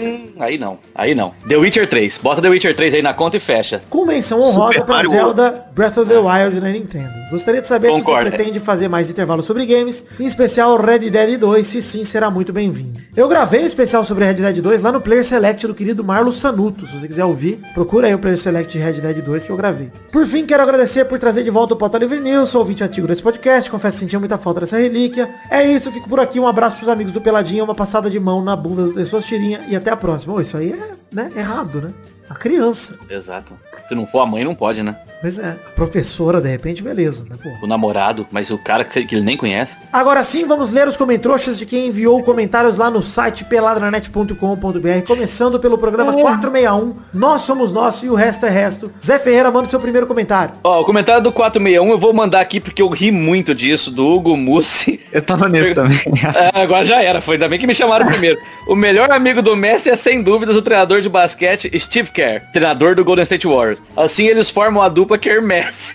S2: Aí não. The Witcher 3. Bota The Witcher 3 aí na conta e fecha.
S4: Com menção honrosa
S3: Super
S4: pra
S3: Mario
S4: Zelda Breath of the Wild na Nintendo. Gostaria de saber se você pretende fazer mais intervalos sobre games, em especial Red Dead 2, se sim, será muito bem-vindo. Eu gravei um especial sobre Red Dead 2 lá no Player Select do querido Marlo Sanuto. Se você quiser ouvir, procura aí o Player Select de Red Dead 2 que eu gravei. Por fim, quero agradecer por trazer de volta o Pauta Livre News, sou ouvinte antigo desse podcast, confesso que sentia muita falta dessa relíquia. É isso, fico por aqui, um abraço pros amigos do Peladinha, uma passada de mão na bunda das suas tirinhas e até a próxima. Ô, isso aí é, né, errado, né? A criança.
S2: Exato. Se não for a mãe, não pode, né?
S4: Pois é. A professora, de repente, beleza. Né, pô?
S2: O namorado, mas o cara que ele nem conhece.
S4: Agora sim, vamos ler os comentroxas de quem enviou comentários lá no site peladranet.com.br, começando pelo programa 461, Nós Somos Nós e o Resto é Resto. Zé Ferreira, manda o seu primeiro comentário.
S2: Ó, o comentário do 461 eu vou mandar aqui porque eu ri muito disso, do Hugo Mussi.
S3: Eu tava nesse também.
S2: Agora já era, foi ainda bem que me chamaram primeiro. O melhor amigo do Messi é sem dúvidas o treinador de basquete Steve Kerr, treinador do Golden State Warriors. Assim eles formam a dupla Kerr Messi.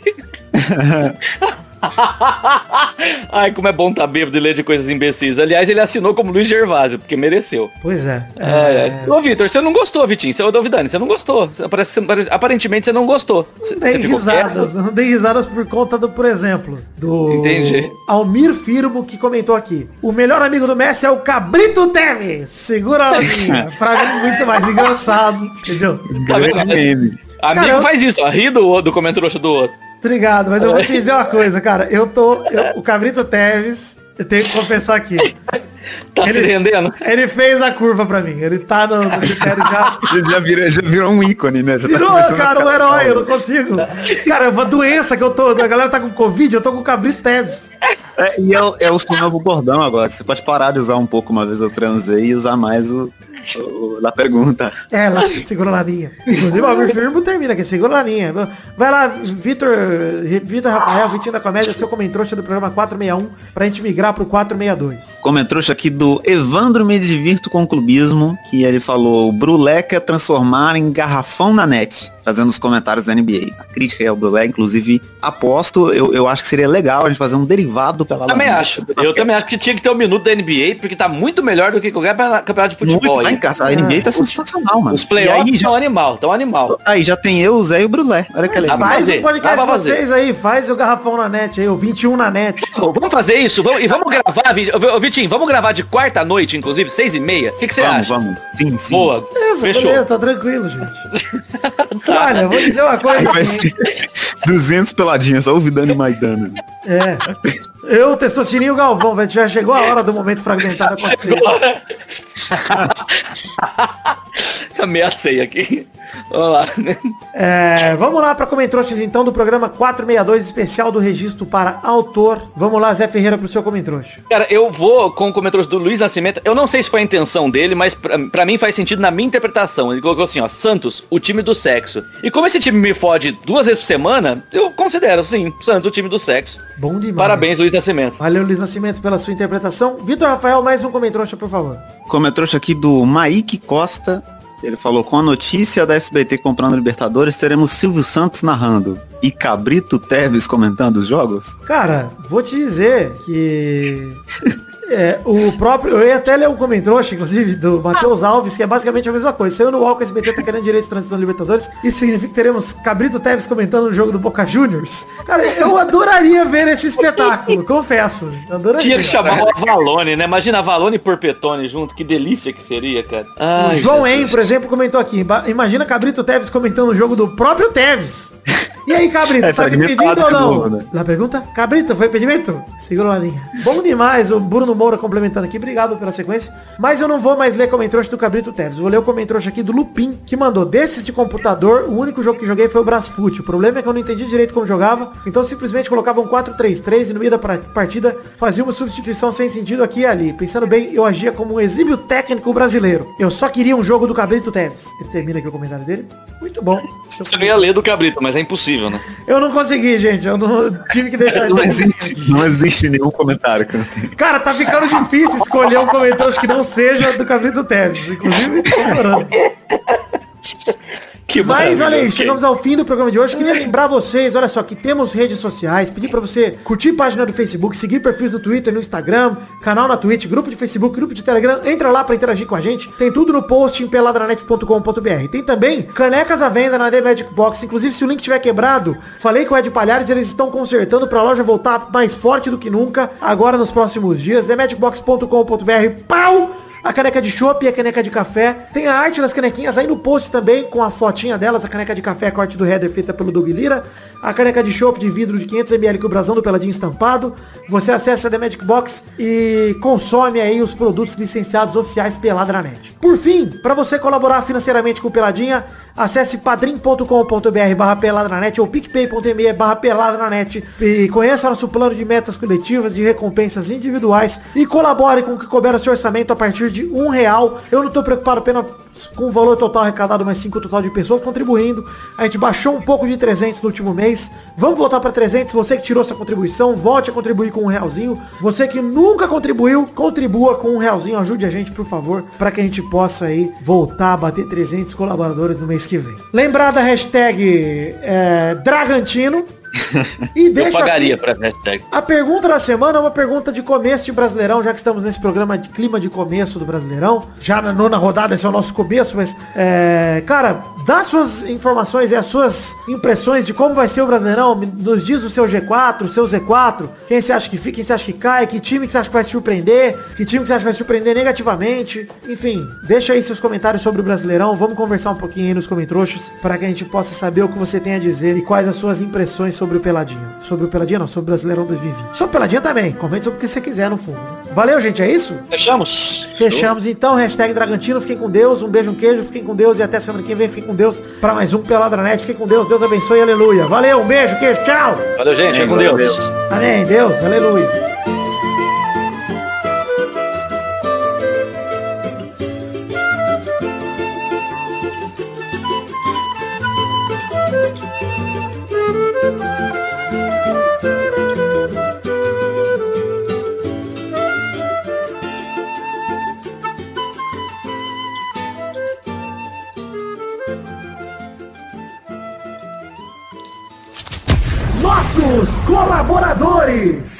S2: Ai, como é bom tá bêbado e ler de coisas imbecis. Aliás, ele assinou como Luiz Gervásio, porque mereceu.
S4: Pois é.
S2: Ô, Vitor, você não gostou, Vitinho. Ô, Dovidani, você não gostou. Aparentemente você não gostou.
S4: Não dei risadas, não dei risadas por conta do, por exemplo, do
S2: Entendi.
S4: Almir Firmo, que comentou aqui: o melhor amigo do Messi é o Cabrito Teves. Segura a linha. Pra mim, muito mais engraçado. Entendeu?
S3: Grande meme.
S2: Amigo
S4: Caramba.
S2: faz isso, ó. Ri do comentário do outro.
S4: Obrigado, mas eu vou te dizer uma coisa, cara. O Cabrito Teves, eu tenho que confessar aqui.
S2: Tá se rendendo?
S4: Ele fez a curva pra mim. Ele tá no critério já.
S3: Já virou um ícone, né? Já tá
S4: Virou,
S3: começando a
S4: cara,
S3: ficar
S4: um herói,
S3: legal.
S4: eu não consigo. Cara, é uma doença que eu tô. A galera tá com Covid, eu tô com o Cabrito Teves.
S3: E é o seu novo bordão agora. Você pode parar de usar um pouco uma vez eu transei e usar mais o da pergunta.
S4: É, lá, segura na linha. Inclusive, o Almir Firmo termina aqui, segura na linha. Vai lá, Vitor Rafael, Vitinho da Comédia, seu comentrouxa do programa 461, pra gente migrar pro 462.
S3: Comentrouxa aqui do Evandro Me Divirto com Clubismo, que ele falou: Bruleca transformar em garrafão na net. trazendo os comentários da NBA. A crítica ao Brulé, inclusive, aposto, eu acho que seria legal a gente fazer um derivado do Pelada
S2: Também
S3: na Net.
S2: acho. Eu também acho que tinha que ter um minuto da NBA, porque tá muito melhor do que qualquer campeonato de futebol.
S3: Muito, tá
S2: aí.
S3: em casa. A NBA tá sensacional, mano.
S2: Os playoffs
S3: já,
S2: tão animal.
S3: aí já tem eu, o Zé e o Brulé. Olha que legal.
S2: Dá pra
S4: Faz
S2: fazer,
S4: um podcast
S2: dá
S4: de
S2: pra fazer.
S4: vocês aí, faz o garrafão na net aí, o 21 na net.
S2: Vamos fazer isso, vamos gravar, ô Vitinho, vamos gravar de quarta noite, inclusive, 6h30. O que você acha?
S3: Vamos. Sim, sim.
S2: Boa.
S4: Beleza,
S2: Fechou.
S4: beleza, tá tranquilo, gente. Olha, vou dizer uma coisa.
S3: Vai ser 200 peladinhas, só o Vidano e Maidana.
S4: É. Eu, Testosterinha e o Galvão, velho. Já chegou a hora do momento fragmentado acontecer.
S2: Ameacei aqui. Vamos lá.
S4: Vamos lá para Comentrouxas então do programa 462 especial do registro para autor. Vamos lá, Zé Ferreira, pro seu Comentrouxa.
S2: Cara, eu vou com o comentário do Luiz Nascimento. Eu não sei se foi a intenção dele, mas pra mim faz sentido na minha interpretação. Ele colocou assim, ó, Santos, o time do sexo. E como esse time me fode 2 vezes por semana, eu considero, sim, Santos, o time do sexo.
S4: Bom demais.
S2: Parabéns, Luiz Nascimento.
S4: Valeu, Luiz Nascimento, pela sua interpretação. Vitor Rafael, mais um Comentrouxa, por favor.
S3: Comentrouxa aqui do Maíque Costa. Ele falou, com a notícia da SBT comprando Libertadores, teremos Silvio Santos narrando e Cabrito Teves comentando os jogos?
S4: Cara, vou te dizer que... o próprio... Eu ia até ler um Comentrouxa, inclusive, do Matheus Alves, que é basicamente a mesma coisa. Saiu no UOL que a SBT tá querendo direito de transmissão da Libertadores. Isso significa que teremos Cabrito Teves comentando o jogo do Boca Juniors. Cara, eu adoraria ver esse espetáculo, confesso. Eu adoraria.
S2: Tinha que chamar o Avalone, né? Imagina Avalone e Porpetone junto, que delícia que seria, cara. Ai,
S4: O João
S2: Jesus.
S4: En, por exemplo, comentou aqui. Imagina Cabrito Teves comentando o jogo do próprio Teves. E aí, Cabrito,
S3: Tá
S4: foi impedido
S3: limitado
S4: ou
S3: de
S4: não?
S3: novo, né?
S4: Na pergunta, Cabrito, foi impedimento? Segura lá, linha. Bom demais, o Bruno Moura complementando aqui. Obrigado pela sequência. Mas eu não vou mais ler Comentrouxa do Cabrito Teves. Vou ler o Comentrouxa aqui do Lupin, que mandou, desses de computador, o único jogo que joguei foi o Brasfoot. O problema é que eu não entendi direito como jogava, então simplesmente colocava um 4-3-3 e no meio da partida fazia uma substituição sem sentido aqui e ali. Pensando bem, eu agia como um exímio técnico brasileiro. Eu só queria um jogo do Cabrito Teves. Ele termina aqui o comentário dele. Muito bom.
S2: Você não ia ler do Cabrito, mas é impossível, né?
S4: Eu não consegui, gente. Eu não tive que deixar isso.
S3: Não existe nenhum comentário que eu tenho.
S4: Cara, tá ficando difícil escolher um comentário que não seja do Cabrito Teves. Inclusive, tô adorando.
S2: Que
S4: Mas olha aí,
S2: maravilhoso,
S4: chegamos ao fim do programa de hoje. Queria lembrar vocês, olha só, que temos redes sociais. Pedir pra você curtir página do Facebook, seguir perfis no Twitter, no Instagram, canal na Twitch, grupo de Facebook, grupo de Telegram. Entra lá pra interagir com a gente. Tem tudo no post em peladranet.com.br. Tem também canecas à venda na The Magic Box. Inclusive, se o link tiver quebrado, falei com o Ed Palhares, eles estão consertando pra loja voltar mais forte do que nunca agora nos próximos dias. TheMagicBox.com.br. Pau! A caneca de chopp e a caneca de café. Tem a arte das canequinhas aí no post também, com a fotinha delas. A caneca de café, a corte do header feita pelo Doug Lira. A caneca de chopp de vidro de 500ml com o brasão do Peladinho estampado. Você acessa a The Magic Box e consome aí os produtos licenciados oficiais Peladranet. Por fim, para você colaborar financeiramente com o Peladinha, acesse padrim.com.br/peladranet ou picpay.me/peladranet e conheça nosso plano de metas coletivas, de recompensas individuais e colabore com o que couber o seu orçamento a partir de R$1. Eu não tô preocupado apenas com o valor total arrecadado, mas sim com o total de pessoas contribuindo. A gente baixou um pouco de 300 no último mês. Vamos voltar para 300. Você que tirou sua contribuição, volte a contribuir com R$1. Você que nunca contribuiu, contribua com R$1. Ajude a gente, por favor, para que a gente possa aí voltar a bater 300 colaboradores no mês que vem. Lembrar da hashtag Dragantino. E
S2: Eu
S4: deixa
S2: pagaria
S4: aqui
S2: pra hashtag.
S4: a pergunta da semana é uma pergunta de começo de Brasileirão, já que estamos nesse programa de clima de começo do Brasileirão. Já na 9ª rodada, esse é o nosso começo, mas, cara, dá suas informações e as suas impressões de como vai ser o Brasileirão. Nos diz o seu G4, o seu Z4, quem você acha que fica, quem você acha que cai, que time que você acha que vai surpreender, que time que você acha que vai surpreender negativamente. Enfim, deixa aí seus comentários sobre o Brasileirão. Vamos conversar um pouquinho aí nos comentários para que a gente possa saber o que você tem a dizer e quais as suas impressões sobre o Peladinha. Sobre o Peladinha não, sobre o Brasileirão 2020. Sobre o Peladinha também. Comente sobre o que você quiser no fundo. Valeu, gente, é isso?
S2: Fechamos?
S4: Fechamos então, hashtag Dragantino, fiquem com Deus, um beijo, um queijo, fiquem com Deus e até semana que vem, fiquem com Deus para mais um Peladranet, fiquem com Deus, Deus abençoe, aleluia. Valeu, um beijo, queijo, tchau.
S2: Valeu, gente. Fica com Deus.
S4: Amém, Deus, aleluia. nossos colaboradores.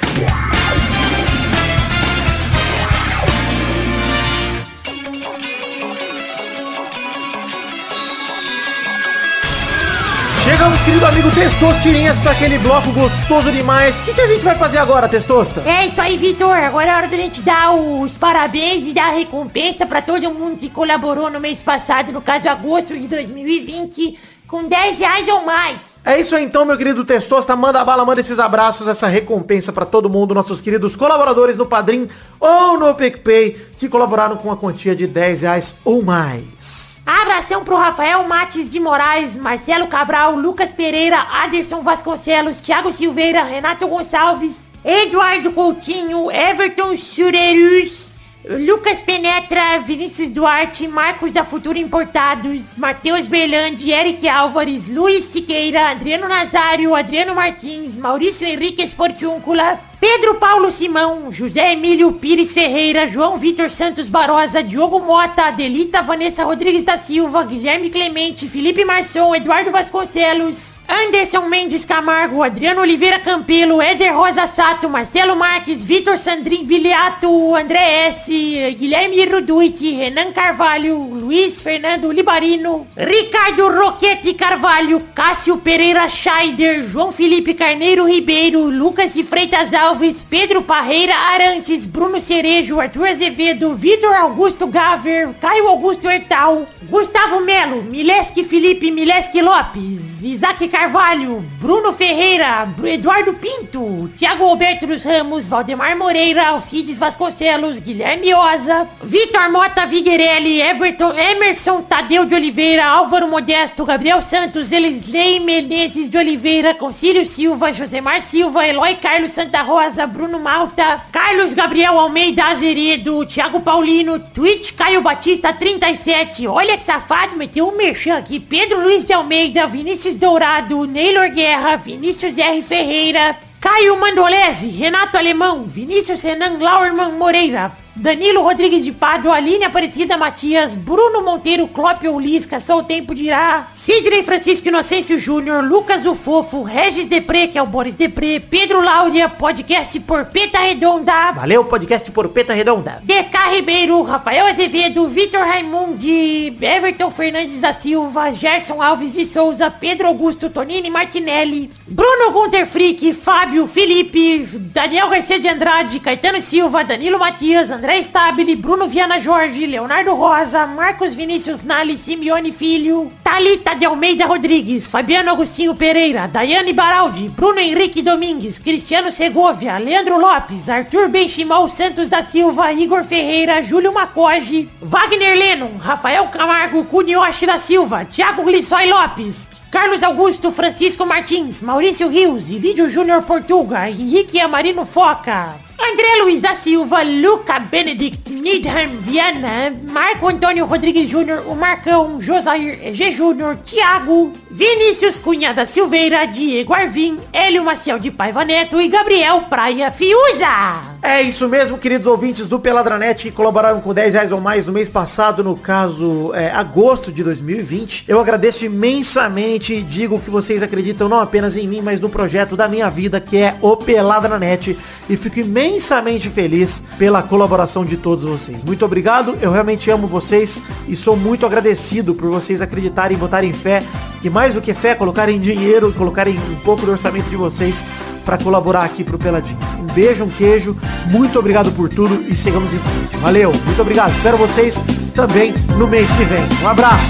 S4: Chegamos, querido amigo Testostirinhas, para aquele bloco gostoso demais. O que a gente vai fazer agora, Testosta?
S5: É isso aí, Vitor. Agora é hora da gente dar os parabéns e dar a recompensa pra todo mundo que colaborou no mês passado, no caso agosto de 2020, com R$10 ou mais.
S4: É isso aí então, meu querido Testosta. Manda bala, manda esses abraços, essa recompensa pra todo mundo, nossos queridos colaboradores no Padrim ou no PicPay, que colaboraram com a quantia de R$10 ou mais.
S5: Abração pro Rafael Mates de Moraes, Marcelo Cabral, Lucas Pereira, Aderson Vasconcelos, Thiago Silveira, Renato Gonçalves, Eduardo Coutinho, Everton Surerus, Lucas Penetra, Vinícius Duarte, Marcos da Futura Importados, Matheus Berlandi, Eric Álvares, Luiz Siqueira, Adriano Nazário, Adriano Martins, Maurício Henrique Esportiúncula, Pedro Paulo Simão, José Emílio Pires Ferreira, João Vitor Santos Barosa, Diogo Mota, Adelita Vanessa Rodrigues da Silva, Guilherme Clemente, Felipe Marçom, Eduardo Vasconcelos, Anderson Mendes Camargo, Adriano Oliveira Campelo, Éder Rosa Sato, Marcelo Marques, Vitor Sandrin Biliato, André S, Guilherme Ruduit, Renan Carvalho, Luiz Fernando Libarino, Ricardo Roquete Carvalho, Cássio Pereira Scheider, João Felipe Carneiro Ribeiro, Lucas de Freitas Alves, Pedro Parreira Arantes, Bruno Cerejo, Arthur Azevedo, Vitor Augusto Gaver, Caio Augusto Hertal, Gustavo Melo, Mileski Felipe Mileski Lopes, Isaac Carvalho, Bruno Ferreira, Eduardo Pinto, Thiago Alberto dos Ramos, Valdemar Moreira, Alcides Vasconcelos, Guilherme Oza, Vitor Mota Viguerelli, Emerson Tadeu de Oliveira, Álvaro Modesto, Gabriel Santos, Elisley Menezes de Oliveira, Concílio Silva, Josemar Silva, Eloy Carlos Santa Rosa, Bruno Malta, Carlos Gabriel Almeida Azeredo, Thiago Paulino, Twitch Caio Batista 37, olha que safado, meteu um merchan aqui, Pedro Luiz de Almeida, Vinícius Dourado, Neylor Guerra, Vinícius R. Ferreira, Caio Mandolese, Renato Alemão, Vinícius Renan Lauerman Moreira, Danilo Rodrigues de Pádua, Aline Aparecida Matias, Bruno Monteiro, Clópio Lisca, Só o Tempo dirá, Sidney Francisco Inocêncio Júnior, Lucas o Fofo, Regis Depré, que é o Boris Depré, Pedro Láudia, podcast Porpeta Redonda,
S4: Valeu, podcast Porpeta Redonda,
S5: DK Ribeiro, Rafael Azevedo, Vitor Raimundi, Everton Fernandes da Silva, Gerson Alves de Souza, Pedro Augusto Tonini Martinelli, Bruno Gunter Frick, Fábio, Felipe, Daniel Garcia de Andrade, Caetano Silva, Danilo Matias, André Stabile, Bruno Viana Jorge, Leonardo Rosa, Marcos Vinícius Nali, Simeone Filho, Thalita de Almeida Rodrigues, Fabiano Agostinho Pereira, Daiane Baraldi, Bruno Henrique Domingues, Cristiano Segovia, Leandro Lopes, Arthur Benchimol Santos da Silva, Igor Ferreira, Júlio Macoge, Wagner Lennon, Rafael Camargo, Cunioche da Silva, Thiago Glissói Lopes, Carlos Augusto Francisco Martins, Maurício Rios, Ilídio Júnior Portuga, Henrique Amarino Foca, André Luiz da Silva, Luca Benedict Needham Viana, Marco Antônio Rodrigues Júnior, o Marcão, Josair G. Júnior, Thiago, Vinícius Cunha da Silveira, Diego Arvim, Hélio Maciel de Paiva Neto e Gabriel Praia Fiuza.
S4: É isso mesmo, queridos ouvintes do Peladranet que colaboraram com R$10 ou mais no mês passado, no caso, agosto de 2020. Eu agradeço imensamente e digo que vocês acreditam não apenas em mim, mas no projeto da minha vida, que é o Peladranet. E fico imensamente feliz pela colaboração de todos vocês. Muito obrigado, eu realmente amo vocês e sou muito agradecido por vocês acreditarem, botarem fé e mais do que fé, colocarem dinheiro, colocarem um pouco do orçamento de vocês para colaborar aqui pro Peladinho. Um beijo, um queijo, muito obrigado por tudo e sigamos em frente. Valeu, muito obrigado, espero vocês também no mês que vem. Um abraço!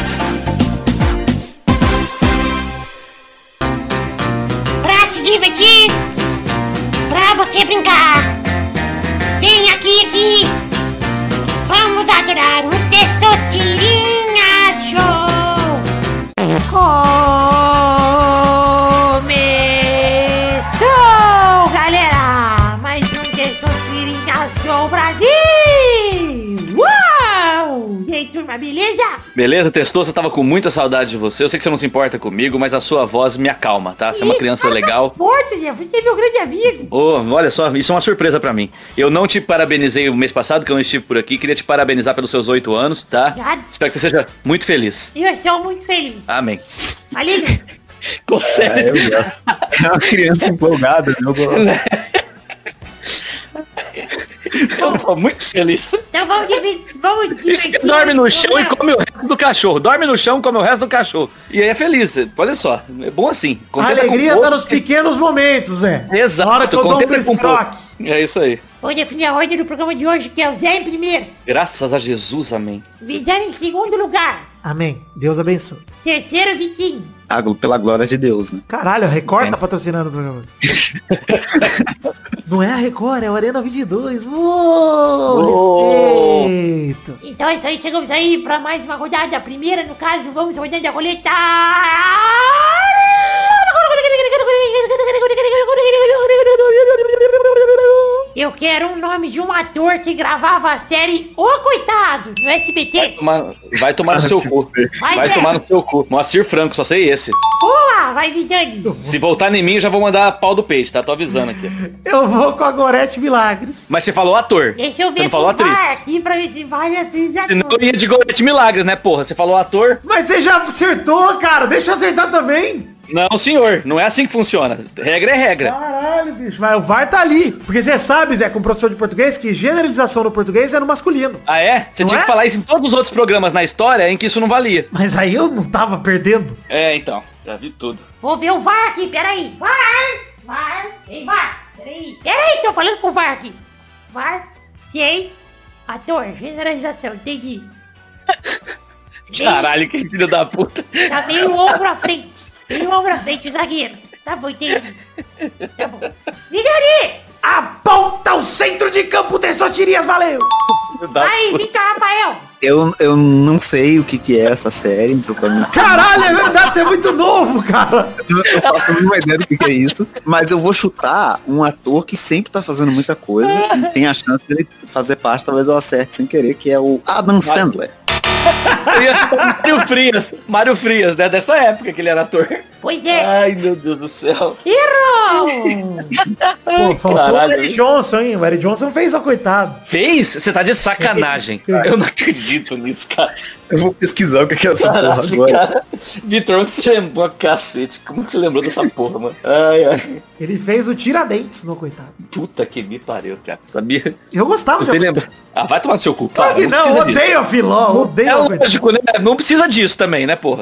S5: Pra se divertir, pra você brincar, vem aqui, vamos adorar o Testosterinha Show. Começou, galera, mais um Testosterinha Show Brasil. Uau! E aí, turma, beleza?
S2: Beleza, Testosta, tava com muita saudade de você. Eu sei que você não se importa comigo, mas a sua voz me acalma, tá? Você é uma criança legal.
S5: Zé, você é meu grande amigo.
S2: Oh, olha só, isso é uma surpresa pra mim. Eu não te parabenizei o mês passado, que eu não estive por aqui. Queria te parabenizar pelos seus 8 anos, tá?
S5: Obrigado.
S2: Espero que você seja muito feliz.
S5: Eu sou muito feliz.
S2: Amém.
S5: Valeu.
S2: Ficou sério.
S3: É uma criança empolgada, meu gol.
S2: Eu sou muito feliz.
S5: Então vamos divertir.
S2: Dorme no chão e come o resto do cachorro. Dorme no chão e come o resto do cachorro. E aí é feliz. Olha só. É bom assim.
S4: A alegria tá nos pequenos momentos, Zé.
S2: Exato.
S4: Na hora que eu dou um
S2: Contenta com
S4: biscroque.
S2: É isso aí.
S5: Vou definir a ordem do programa de hoje, que é o Zé em primeiro.
S2: Graças a Jesus, amém.
S5: Vidani em segundo lugar.
S4: Amém. Deus abençoe.
S5: Terceiro, Vitinho.
S3: Pela glória de Deus, né?
S4: Caralho, a Record tá patrocinando o programa. Não é a Record, é a Arena 22. Respeito.
S5: Então é isso aí, chegamos aí pra mais uma rodada. A primeira, no caso, vamos rodando a roleta. Eu quero um nome de um ator que gravava a série O Coitado, no SBT.
S2: Vai tomar no seu cu. Vai tomar no seu cu. Moacir Franco, só sei esse.
S5: Boa, vai Vidani.
S2: Se voltar em mim, eu já vou mandar pau do peixe, tá? Tô avisando aqui.
S4: Eu vou com a Gorete Milagres.
S2: Mas você falou ator.
S5: Deixa eu
S2: Você
S5: ver
S2: não falou atriz.
S5: aqui pra ver se vale atriz e
S2: Você não
S5: ator.
S2: ia de Gorete Milagres, né, porra? Você falou ator?
S4: Mas você já acertou, cara. Deixa eu acertar também.
S2: Não, senhor. Não é assim que funciona. Regra é regra.
S4: Caralho, bicho. Mas o VAR tá ali. Porque você sabe, Zé, como professor de português, que generalização no português é no masculino.
S2: Ah, é? Você
S4: Não
S2: tinha
S4: é?
S2: que falar isso em todos os outros programas na história em que isso não valia.
S4: Mas aí eu não tava perdendo.
S2: É, então. Já vi tudo.
S5: Vou ver o VAR aqui, peraí. VAR. Ei, VAR. Peraí, tô falando com o VAR aqui. VAR. Sei. Ator. Generalização, entendi.
S2: Caralho, que filho da puta.
S5: Tá meio ombro à frente. Meio ombro à frente, o zagueiro. Tá bom, entendi. Tá bom. Vidani!
S4: Aponta o centro de campo, Testostirias, valeu!
S5: Aí, Vitor Rafael.
S3: Eu não sei o que é essa série, então pra mim...
S4: Caralho, é verdade, você é muito novo, cara.
S3: Eu faço a mínima ideia do que é isso, mas eu vou chutar um ator que sempre tá fazendo muita coisa e tem a chance dele fazer parte, talvez eu acerte sem querer, que é o Adam Sandler.
S2: Eu ia chutar Mário Frias, né? Dessa época que ele era ator.
S5: Pois é.
S2: Ai, meu Deus do céu.
S5: Errou!
S4: Pô, faltou
S2: Caralho.
S4: o Eric Johnson, hein? O Eric Johnson fez a coitado.
S2: Fez? Você tá de sacanagem. Eu não acredito nisso, cara.
S3: Eu vou pesquisar o que é essa porra
S2: Caralho,
S3: agora.
S2: cara. Vitor, onde você lembrou, cacete? Como que você lembrou dessa porra, mano? Ai, ai.
S4: Ele fez o Tiradentes no coitado.
S2: Puta que me pariu, cara. Sabia?
S4: Eu gostava
S2: Você
S4: de...
S2: lembra? Ah, vai tomar no seu cu.
S4: Claro que não,
S2: precisa disso.
S4: odeio a Filó, odeio
S2: É
S4: a coitado.
S2: lógico, né? Não precisa disso também, né, porra?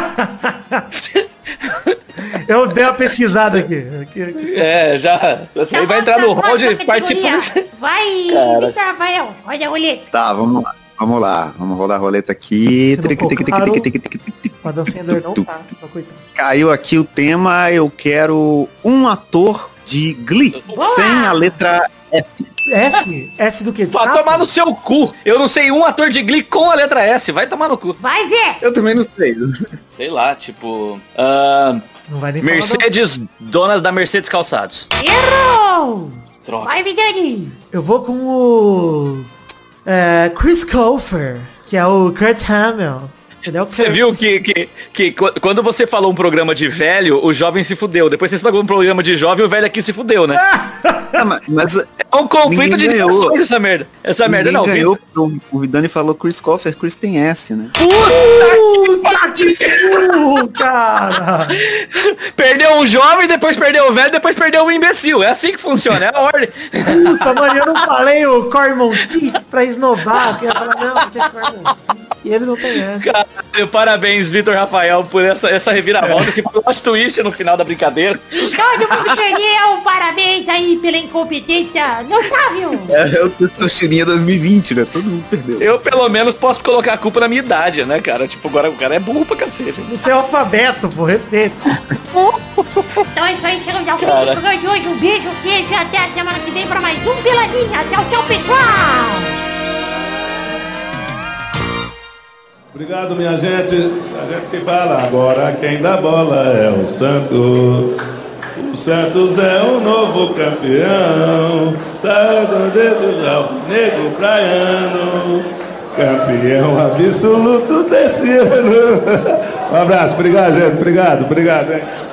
S4: Eu dei uma pesquisada aqui.
S2: É, já. Você aí vai entrar no hall de participante.
S5: Vai,
S2: Cara.
S5: Vitor Rafael. Olha a roleta.
S3: Tá, vamos lá. Vamos rodar a roleta aqui.
S4: Se não for claro, o Adam Sandler não tá, coitado.
S3: Caiu aqui o tema, eu quero um ator de Glee,
S5: Boa!
S3: sem a letra S.
S4: S? S do que? De
S2: Vai
S4: sapo?
S2: tomar no seu cu. Eu não sei um ator de Glee com a letra S. Vai tomar no cu.
S5: Vai, Zé.
S3: Eu também não sei.
S2: Sei lá, tipo...
S4: Não vai nem falar
S2: Mercedes, dona da Mercedes Calçados.
S5: Errou.
S2: Troca.
S5: Vai, Vidani.
S4: do... Eu vou com o... Chris Colfer, que é o Kurt Hamill. Ele é o
S2: Você
S4: Kurt.
S2: viu que quando você falou um programa de velho, o jovem se fudeu. Depois você falou um programa de jovem, o velho aqui se fudeu, né?
S3: Ah, mas
S2: É um conflito
S3: Ninguém
S2: de
S3: ganhou.
S2: gerações essa merda. Essa merda
S3: ninguém
S2: não.
S3: ganhou. O Vidani falou Chris Colfer, Chris tem S, né?
S4: Puta que burro, cara!
S2: Perdeu um jovem, depois perdeu o velho, depois perdeu o imbecil. É assim que funciona, é a ordem.
S4: Puta, mano, eu não falei o Corey Monteith pra esnobar. Eu ia falar, não, você é Corey Monteith. E ele não tem essa.
S2: Caralho, parabéns, Vitor Rafael, por essa reviravolta, esse plot twist no final da brincadeira.
S5: Todo mundo perdeu. Parabéns aí pela incompetência notável.
S3: É o Testosterinha 2020, né? Todo mundo perdeu.
S2: Eu, pelo menos, posso colocar a culpa na minha idade, né, cara? Tipo, agora o cara é burro pra cacete.
S4: Você é alfabeto, pô, respeito.
S5: Então é isso aí, chegamos ao fim do programa de hoje. Um beijo, queijo e até a semana que vem pra mais um Peladinha. Tchau, pessoal.
S9: Obrigado, minha gente. A gente se fala agora. Quem dá bola é o Santos. O Santos é o novo campeão. Sai do dedo alvinegro praiano. Campeão absoluto desse ano. Um abraço. Obrigado, gente. Obrigado, hein?